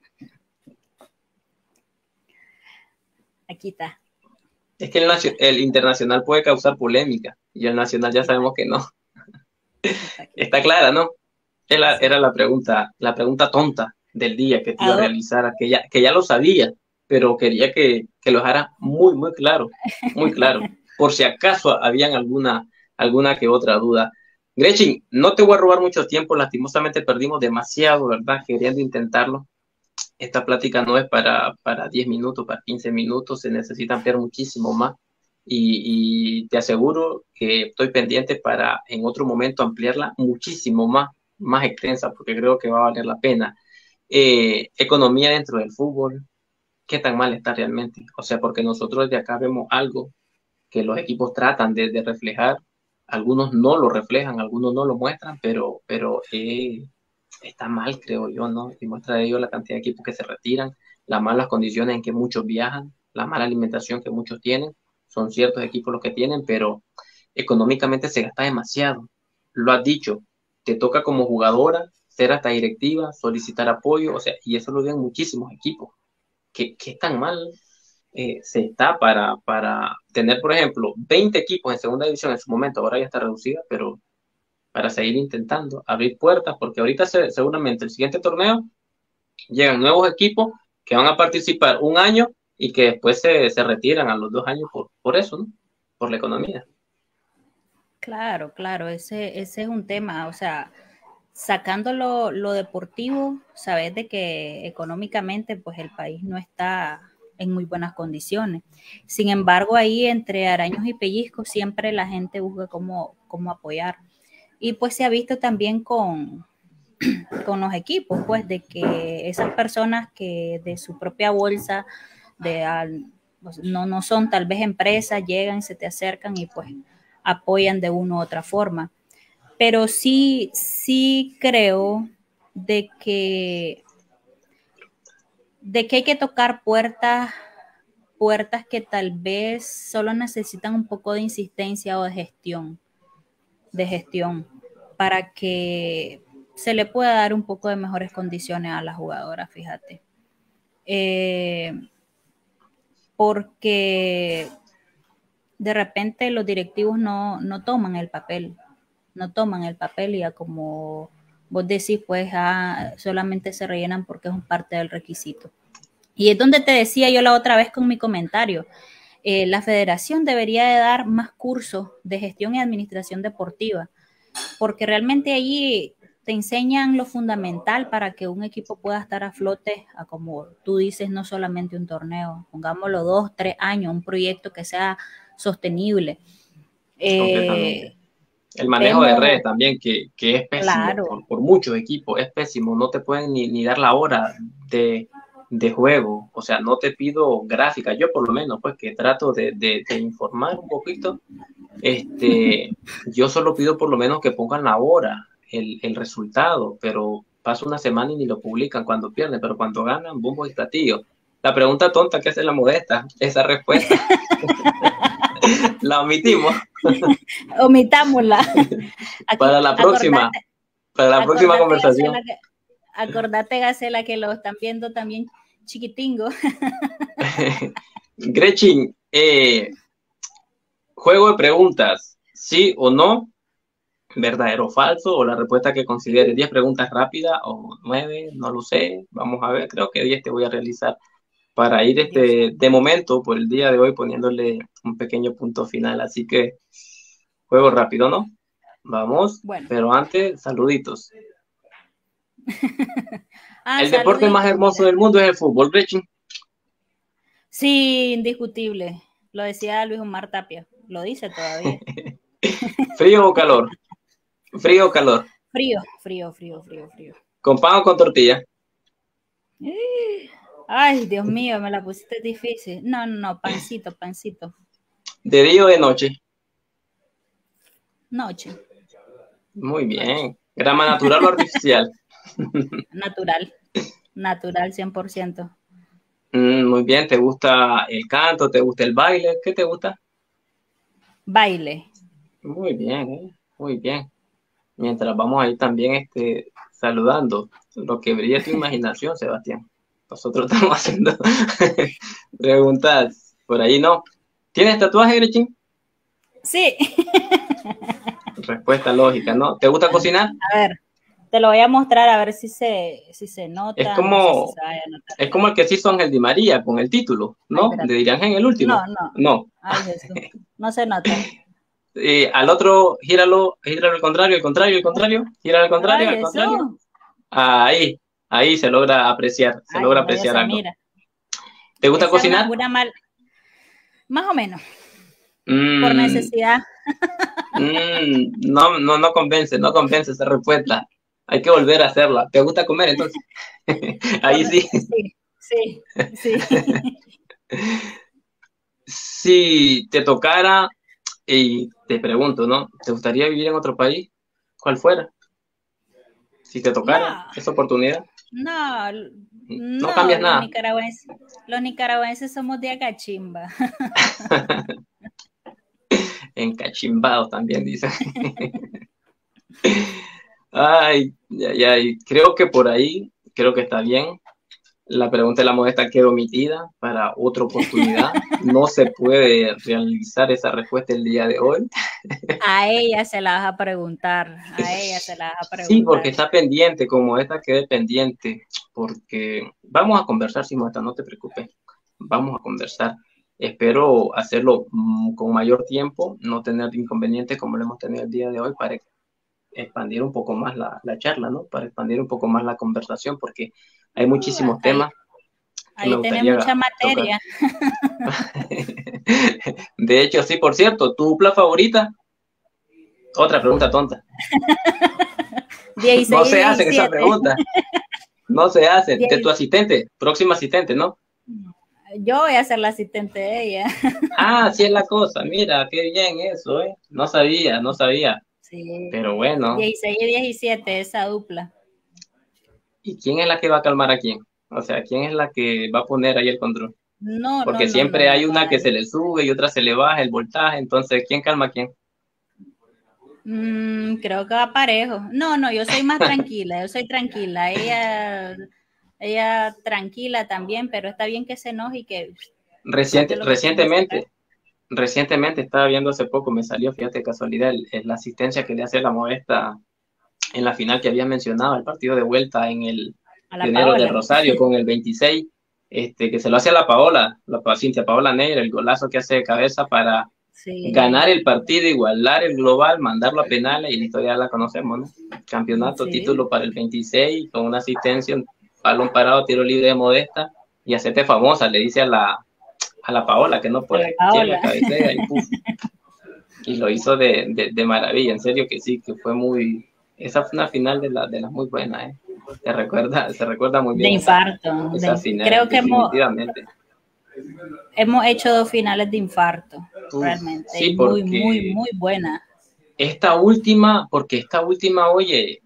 Aquí está. Es que el internacional puede causar polémica y el nacional ya sabemos que no. Aquí Está está. clara, ¿no? Sí. Era la pregunta tonta del día que te iba a realizar, que ya lo sabía, pero quería que lo dejara muy, muy claro, por si acaso habían alguna que otra duda. Gretchen, no te voy a robar mucho tiempo, lastimosamente perdimos demasiado, ¿verdad? Queriendo intentarlo. esta plática no es para 10 minutos, para 15 minutos, se necesita ampliar muchísimo más. Y te aseguro que estoy pendiente para en otro momento ampliarla muchísimo más, más extensa, porque creo que va a valer la pena. Economía dentro del fútbol, ¿qué tan mal está realmente? O sea, porque nosotros de acá vemos algo que los equipos tratan de reflejar, algunos no lo reflejan, algunos no lo muestran, pero está mal, creo yo, ¿no? Y muestra de ello la cantidad de equipos que se retiran, las malas condiciones en que muchos viajan, la mala alimentación que muchos tienen, son ciertos equipos los que tienen, pero económicamente se gasta demasiado. Lo has dicho, te toca como jugadora ser hasta directiva, solicitar apoyo, o sea, y eso lo ven muchísimos equipos. ¿Qué tan mal se está para tener, por ejemplo, 20 equipos en segunda división en su momento? Ahora ya está reducida, pero para seguir intentando abrir puertas, porque ahorita seguramente el siguiente torneo llegan nuevos equipos que van a participar un año y que después se retiran a los 2 años por eso, ¿no? Por la economía. Claro, claro, ese es un tema, o sea, sacando lo deportivo, sabes de que económicamente pues el país no está en muy buenas condiciones. Sin embargo, ahí entre araños y pellizcos siempre la gente busca cómo apoyar. Y pues se ha visto también con los equipos, pues de que esas personas que de su propia bolsa, pues, no son tal vez empresas, llegan, se te acercan y pues apoyan de una u otra forma. Pero sí creo de que, hay que tocar puertas que tal vez solo necesitan un poco de insistencia o de gestión para que se le pueda dar un poco de mejores condiciones a la jugadora, fíjate. Porque de repente los directivos no toman el papel y ya como vos decís, pues solamente se rellenan porque es un parte del requisito. Y es donde te decía yo la otra vez con mi comentario, la federación debería de dar más cursos de gestión y administración deportiva, porque realmente allí te enseñan lo fundamental para que un equipo pueda estar a flote, a como tú dices, no solamente un torneo, pongámoslo 2, 3 años, un proyecto que sea sostenible. Completamente. El manejo de redes también, que es pésimo Claro. por muchos equipos, es pésimo, no te pueden ni dar la hora de juego, o sea, no te pido gráfica, yo por lo menos, pues que trato de informar un poquito, yo solo pido por lo menos que pongan la hora, el resultado, pero pasa una semana y ni lo publican cuando pierden, pero cuando ganan, bombo y platillo. La pregunta tonta que hace la modesta, esa respuesta, la omitimos. Omitámosla. Para la próxima, para la próxima conversación. Acordate, Gacela, que lo están viendo también chiquitingo. Gretchen, juego de preguntas, ¿sí o no? ¿Verdadero o falso? O la respuesta que considere. 10 preguntas rápidas o 9, no lo sé. Vamos a ver, creo que 10 te voy a realizar para ir de momento por el día de hoy poniéndole un pequeño punto final. Así que juego rápido, ¿no? Vamos, bueno. Pero antes, saluditos. El deporte más hermoso del mundo es el fútbol, Gretchen. Sí, indiscutible. Lo decía Luis Omar Tapia. Lo dice todavía. ¿Frío o calor? ¿Frío o calor? Frío. ¿Con pan o con tortilla? Ay, Dios mío, me la pusiste difícil. No, pancito. ¿De día o de noche? Noche. Muy bien. ¿Grama natural o artificial? Natural 100%. Muy bien, ¿te gusta el canto? ¿Te gusta el baile? ¿Qué te gusta? Baile. Muy bien, muy bien. Mientras vamos a ir también saludando, lo que brilla tu imaginación, Sebastián. Nosotros estamos haciendo preguntas por ahí, ¿no? ¿Tienes tatuaje, Gretchen? Sí. Respuesta lógica, ¿no? ¿Te gusta cocinar? A ver, te lo voy a mostrar a ver si se nota. Es como, no sé si se vaya a notar. Es como el que se hizo Ángel Di María con el título, ¿no? Ay, de Dirán en el último. No. Ay, Jesús. No se nota. Al otro, gíralo al contrario, gíralo al contrario, Ay, al contrario. Ahí. ahí se logra apreciar, Ay, no, esa, algo. mira, ¿Te gusta esa es cocinar? más o menos, por Mm, necesidad. no convence esa respuesta. Hay que volver a hacerla. ¿Te gusta comer entonces? Ahí sí. Sí, sí, sí. Si te tocara, y te pregunto, ¿no? ¿Te gustaría vivir en otro país? ¿Cuál fuera? Si te tocara No, esa oportunidad, no, no no, cambias nada. los nicaragüenses somos de agachimba. Encachimbados también dicen. Ay, ya, y creo que por ahí, creo que está bien. La pregunta de la modesta quedó omitida para otra oportunidad. No se puede realizar esa respuesta el día de hoy. A ella se la vas a preguntar, a ella se la vas a Sí, porque preguntar. está pendiente, como esta quede pendiente, porque vamos a conversar, si modesta, no te preocupes. Vamos a conversar. Espero hacerlo con mayor tiempo, no tener inconvenientes como lo hemos tenido el día de hoy para expandir un poco más la charla, ¿no? Para expandir un poco más la conversación, porque hay muchísimos Ahí, temas que me ahí tenés gustaría mucha tocar. materia. De hecho, sí, por cierto, ¿tu dupla favorita? Otra pregunta tonta. No 16 y se hacen esa 17. pregunta, no se hacen. De tu 10. asistente, próximo asistente, ¿no? Yo voy a ser la asistente de ella. Ah, así es la cosa, mira, qué bien eso, ¿eh? No sabía. Sí. Pero bueno, 16 y 17, esa dupla. ¿y quién es la que va a calmar a quién? O sea, ¿quién es la que va a poner ahí el control? No, no, Porque no, no, siempre no, hay una que se nadie. le sube y otra se le baja el voltaje, entonces, ¿quién calma a quién? Creo que va parejo. No, no, yo soy más tranquila, yo soy tranquila. Ella tranquila también, pero está bien que se enoje y que saque lo que tenga que sacar. Recientemente estaba viendo hace poco, me salió, fíjate, casualidad, la asistencia que le hace la Modesta en la final que había mencionado, el partido de vuelta en el A la Pionero de Paola. Rosario con el 26, que se lo hace a la Paola, Cintia Paola Negra, el golazo que hace de cabeza para Sí, ganar el partido, igualar el global, mandarlo a penales y la historia la conocemos, ¿no? Campeonato, sí, título para el 26, con una asistencia, un balón parado, tiro libre de Modesta y hacete famosa, le dice a la Paola que no a la puede, llega, Paola. cabecea y puf, y lo hizo de maravilla, en serio que sí, que fue muy, esa fue una final de las muy buenas, ¿eh? Se recuerda muy De bien infarto. esa final, Creo que definitivamente. hemos hecho 2 finales de infarto, Uf, realmente, sí, y muy, muy, porque muy buena. esta última, oye,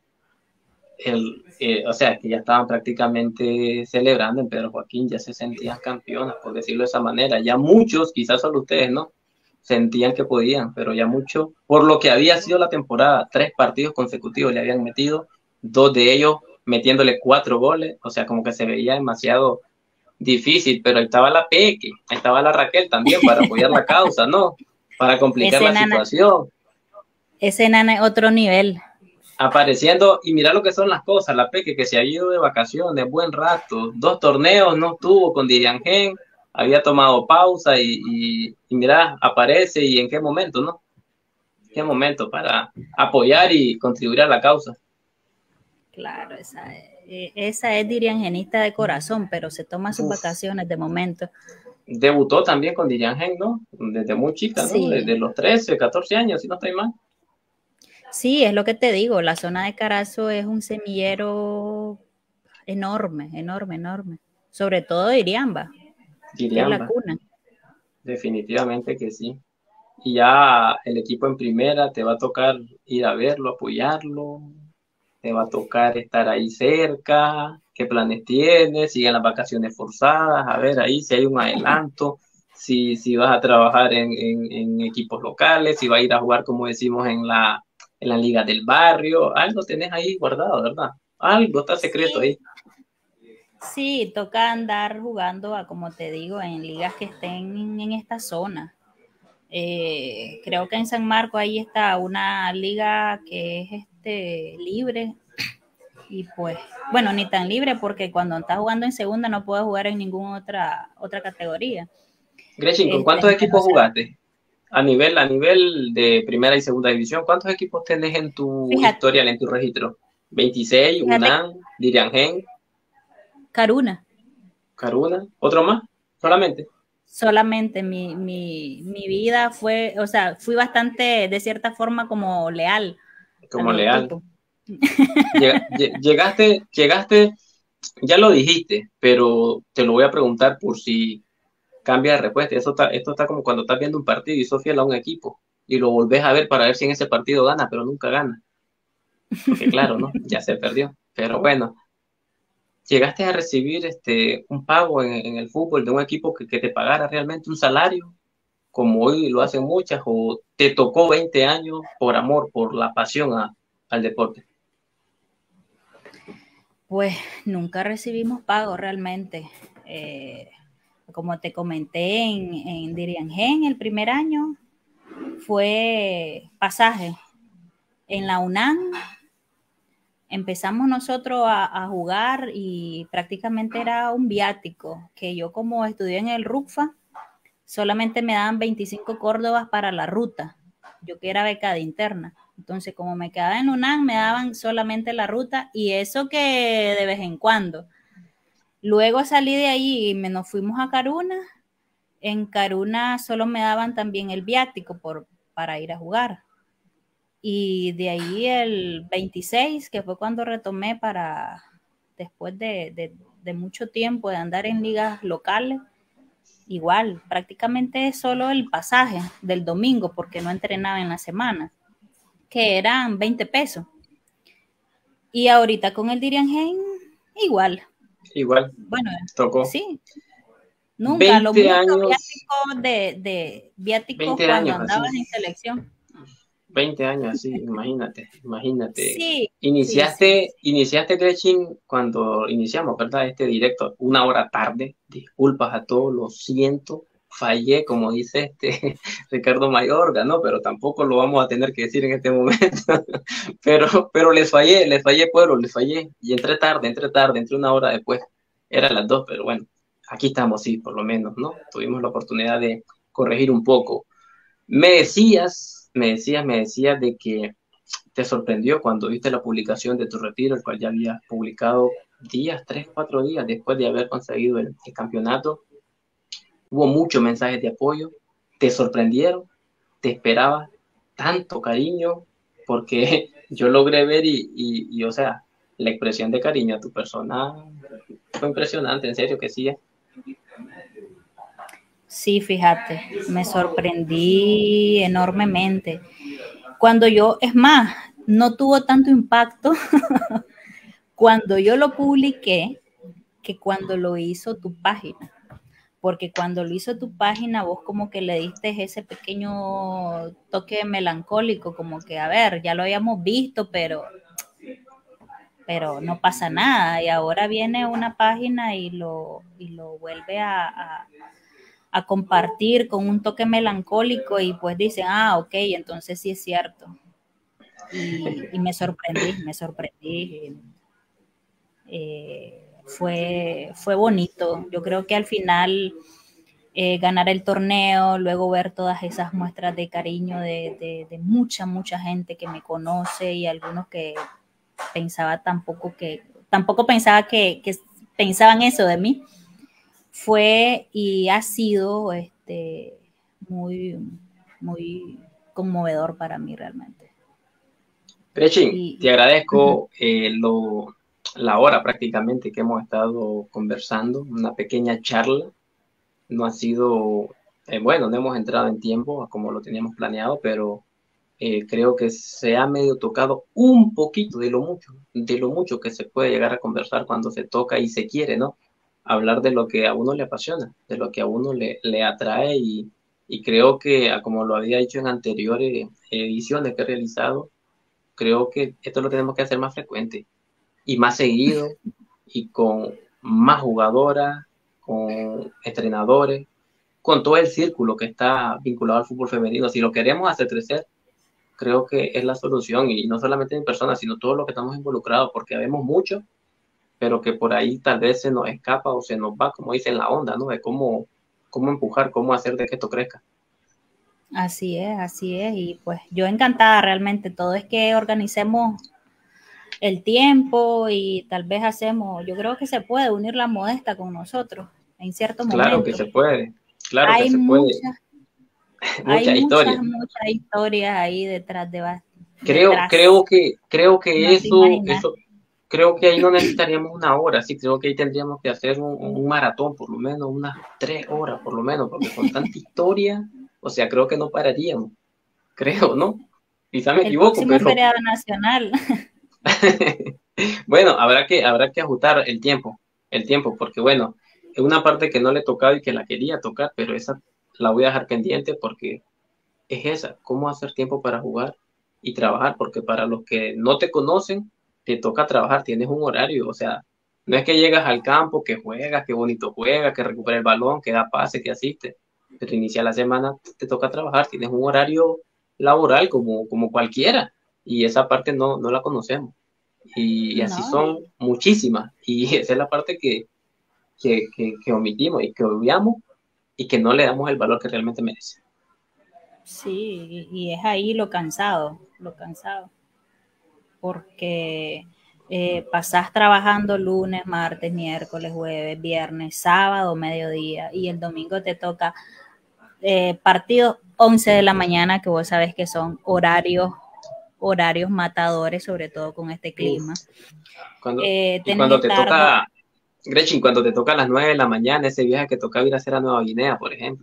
o sea, que ya estaban prácticamente celebrando en Pedro Joaquín, ya se sentían campeonas, por decirlo de esa manera. Ya muchos, quizás solo ustedes, ¿no? Sentían que podían, pero ya muchos, por lo que había sido la temporada, 3 partidos consecutivos le habían metido, 2 de ellos metiéndole 4 goles, o sea, como que se veía demasiado difícil, pero ahí estaba la Peque, ahí estaba la Raquel también para apoyar la causa, ¿no? Para complicar Ese la nana, situación. ese nana es otro nivel. Apareciendo, y mira lo que son las cosas, la Peque que se ha ido de vacaciones, buen rato, 2 torneos no estuvo con Dirian Gen, había tomado pausa y mira, aparece y en qué momento, ¿no? ¿Qué momento para apoyar y contribuir a la causa? Claro, esa es diriangenista de corazón, pero se toma sus Uf, vacaciones de momento. debutó también con Dirian Gen, ¿no? Desde muy chica, ¿no? Sí, Desde los 13, 14 años, si no estoy mal. sí, es lo que te digo, la zona de Carazo es un semillero enorme, enorme, enorme. Sobre todo de Iriamba, que es la Diriamba, cuna. definitivamente que sí. Y ya el equipo en primera te va a tocar ir a verlo, apoyarlo, te va a tocar estar ahí cerca, qué planes tienes, siguen las vacaciones forzadas, a ver ahí si hay un adelanto, si vas a trabajar en equipos locales, si vas a ir a jugar, como decimos, en la liga del barrio, algo tenés ahí guardado, ¿verdad? Algo está secreto Sí, ahí. sí, toca andar jugando, como te digo, en ligas que estén en esta zona. Creo que en San Marco ahí está una liga que es libre y pues, bueno, ni tan libre porque cuando estás jugando en segunda no puedes jugar en ninguna otra categoría. Gretchen, ¿con cuántos Pero, equipos jugaste? A nivel de primera y segunda división, ¿cuántos equipos tenés en tu fíjate, historial, en tu registro? 26, Fíjate, UNAM, Diriangén, Caruna. Caruna, ¿otro más? Solamente. Solamente mi vida fue, o sea, fui bastante, de cierta forma, como leal a Como los leal. equipos. Llegaste, ya lo dijiste, pero te lo voy a preguntar por si cambia de respuesta. Esto está como cuando estás viendo un partido y sos fiel a un equipo y lo volvés a ver para ver si en ese partido gana, pero nunca gana. Porque claro, ¿no? Ya se perdió. Pero bueno, ¿llegaste a recibir un pago en el fútbol de un equipo que te pagara realmente un salario, como hoy lo hacen muchas, o te tocó 20 años por amor, por la pasión al deporte? Pues nunca recibimos pago realmente. Eh, Como te comenté en Diriangén, el primer año fue pasaje. En la UNAM empezamos nosotros a jugar y prácticamente era un viático, que yo como estudié en el RUCFA, solamente me daban 25 córdobas para la ruta, yo que era becada interna. Entonces, como me quedaba en UNAM, me daban solamente la ruta y eso que de vez en cuando. Luego salí de ahí y nos fuimos a Caruna. En Caruna solo me daban también el viático para ir a jugar. Y de ahí el 26, que fue cuando retomé para, después de mucho tiempo de andar en ligas locales, igual, prácticamente solo el pasaje del domingo, porque no entrenaba en la semana, que eran 20 pesos. Y ahorita con el Diriangén, igual. Igual, Bueno, tocó sí, nunca, lo 20 mucho años, viáticos 20 cuando años andabas así. en selección. 20 años así, imagínate. Sí, sí, sí. Iniciaste Gretchen cuando iniciamos, ¿verdad? Este directo, una hora tarde. Disculpas a todos, lo siento, fallé, como dice Ricardo Mayorga, ¿no? Pero tampoco lo vamos a tener que decir en este momento. Pero les fallé, pueblo, les fallé. Y entré una hora después. Eran las 2, pero bueno, aquí estamos, sí, por lo menos, ¿no? Tuvimos la oportunidad de corregir un poco. Me decías de que te sorprendió cuando viste la publicación de tu retiro, el cual ya habías publicado días, 3, 4 días después de haber conseguido el campeonato. Hubo muchos mensajes de apoyo, te sorprendieron, te esperabas tanto cariño, porque yo logré ver o sea, la expresión de cariño a tu persona fue impresionante, en serio que sí. Sí, fíjate, me sorprendí enormemente. Cuando yo, es más, no tuvo tanto impacto cuando yo lo publiqué que cuando lo hizo tu página. Porque cuando lo hizo tu página, vos como que le diste ese pequeño toque melancólico, como que, a ver, ya lo habíamos visto, pero no pasa nada. Y ahora viene una página y lo vuelve a compartir con un toque melancólico y pues dicen, ah, ok, entonces sí es cierto. Y me sorprendí. Fue bonito. Yo creo que al final ganar el torneo, luego ver todas esas muestras de cariño de mucha gente que me conoce y algunos que tampoco pensaba que pensaban eso de mí, fue y ha sido muy, muy conmovedor para mí realmente. Gretchen, te Y, uh-huh. agradezco la hora prácticamente que hemos estado conversando, una pequeña charla. No ha sido, bueno, no hemos entrado en tiempo como lo teníamos planeado, pero creo que se ha medio tocado un poquito de lo mucho que se puede llegar a conversar cuando se toca y se quiere, ¿no? Hablar de lo que a uno le apasiona, de lo que a uno le atrae y creo que, como lo había dicho en anteriores ediciones que he realizado, creo que esto lo tenemos que hacer más frecuente y más seguido y con más jugadoras, con entrenadores, con todo el círculo que está vinculado al fútbol femenino. Si lo queremos hacer crecer, creo que es la solución y no solamente en personas, sino todos los que estamos involucrados, porque vemos mucho, pero que por ahí tal vez se nos escapa o se nos va, como dicen, la onda, ¿no? De cómo empujar, cómo hacer de que esto crezca. Así es, y pues yo encantada realmente, todo es que organicemos el tiempo y tal vez hacemos, yo creo que se puede unir la Modesta con nosotros en cierto momento. Claro que se puede, claro hay que se puede. Muchas historias. Muchas historias ahí detrás de Creo que no te imaginas. creo que ahí no necesitaríamos una hora, sí, creo que ahí tendríamos que hacer un maratón, por lo menos unas 3 horas, por lo menos, porque con tanta historia, o sea, creo que no pararíamos, creo, ¿no? Quizá me El equivoco, próximo pero feriado nacional. bueno, habrá que ajustar el tiempo, porque bueno, es una parte que no le tocaba y que la quería tocar, pero esa la voy a dejar pendiente porque es esa, cómo hacer tiempo para jugar y trabajar, porque para los que no te conocen, te toca trabajar, tienes un horario, o sea, no es que llegas al campo, que juegas, que bonito juegas, que recupera el balón, que da pase, que asiste, pero inicia la semana, te toca trabajar, tienes un horario laboral como cualquiera, y esa parte no la conocemos, y así No, son muchísimas, y esa es la parte que omitimos y que obviamos y que no le damos el valor que realmente merece. sí, y es ahí lo cansado, porque pasás trabajando lunes, martes, miércoles, jueves, viernes, sábado, mediodía, y el domingo te toca partidos 11 de la mañana, que vos sabés que son horarios matadores, sobre todo con este clima. Uf, cuando, y Tenés que cuando te estar toca, Gretchen, cuando te toca a las 9 de la mañana, ese viaje que tocaba ir a hacer a Nueva Guinea,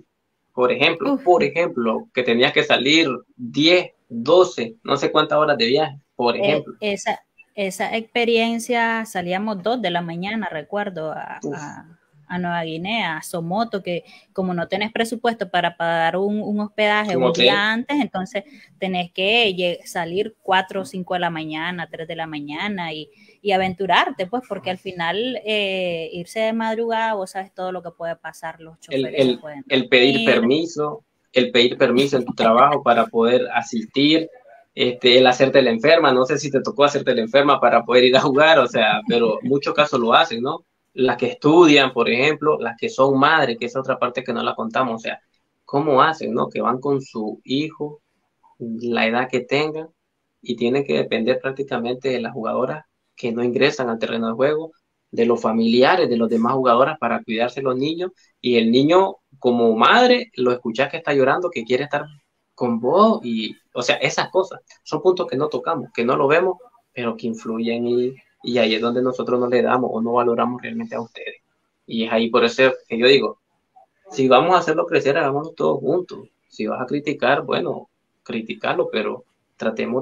por ejemplo, que tenías que salir 10 12 no sé cuántas horas de viaje, por ejemplo. esa experiencia, salíamos 2 de la mañana, recuerdo, Uf, a Nueva Guinea, a Somoto, que como no tenés presupuesto para pagar un hospedaje un un hotel, día antes, entonces tenés que salir 4 o 5 de la mañana, 3 de la mañana y aventurarte, pues, porque al final irse de madrugada, vos sabes todo lo que puede pasar, los el, choferes se el, pueden el dormir. pedir permiso en tu trabajo para poder asistir, el hacerte la enferma, no sé si te tocó hacerte la enferma para poder ir a jugar, o sea, pero muchos casos lo hacen, ¿no? Las que estudian, por ejemplo, las que son madres, que es otra parte que no la contamos, o sea, ¿cómo hacen, no? Que van con su hijo, la edad que tengan, y tienen que depender prácticamente de las jugadoras que no ingresan al terreno de juego, de los familiares, de los demás jugadoras para cuidarse los niños, y el niño como madre lo escuchas que está llorando, que quiere estar con vos, y o sea, esas cosas son puntos que no tocamos, que no lo vemos, pero que influyen y ahí es donde nosotros no le damos o no valoramos realmente a ustedes. Y es ahí por eso que yo digo, si vamos a hacerlo crecer, hagámoslo todos juntos. Si vas a criticar, bueno, criticarlo, pero tratemos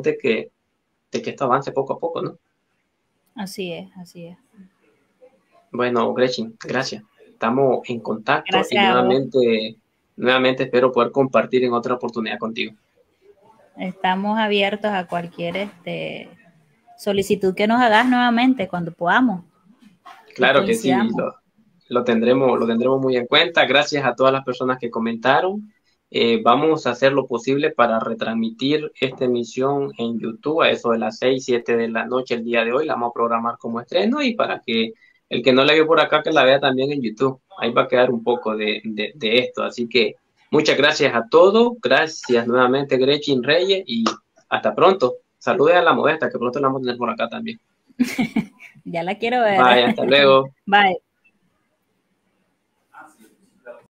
de que esto avance poco a poco, ¿no? Así es, así es. Bueno, Gretchen, gracias. Estamos en contacto y Gracias a vos. nuevamente espero poder compartir en otra oportunidad contigo. Estamos abiertos a cualquier solicitud que nos hagas nuevamente cuando podamos y Claro que sí, coincidamos. lo tendremos muy en cuenta. Gracias a todas las personas que comentaron. Vamos a hacer lo posible para retransmitir esta emisión en YouTube a eso de las 6 7 de la noche el día de hoy. La vamos a programar como estreno y para que el que no la vio por acá, que la vea también en YouTube. Ahí va a quedar un poco de esto. Así que muchas gracias a todos. Gracias nuevamente, Gretchen Reyes, y hasta pronto. Salude a la Modesta, que pronto la vamos a tener por acá también. Ya la quiero ver. Bye, hasta luego. Bye.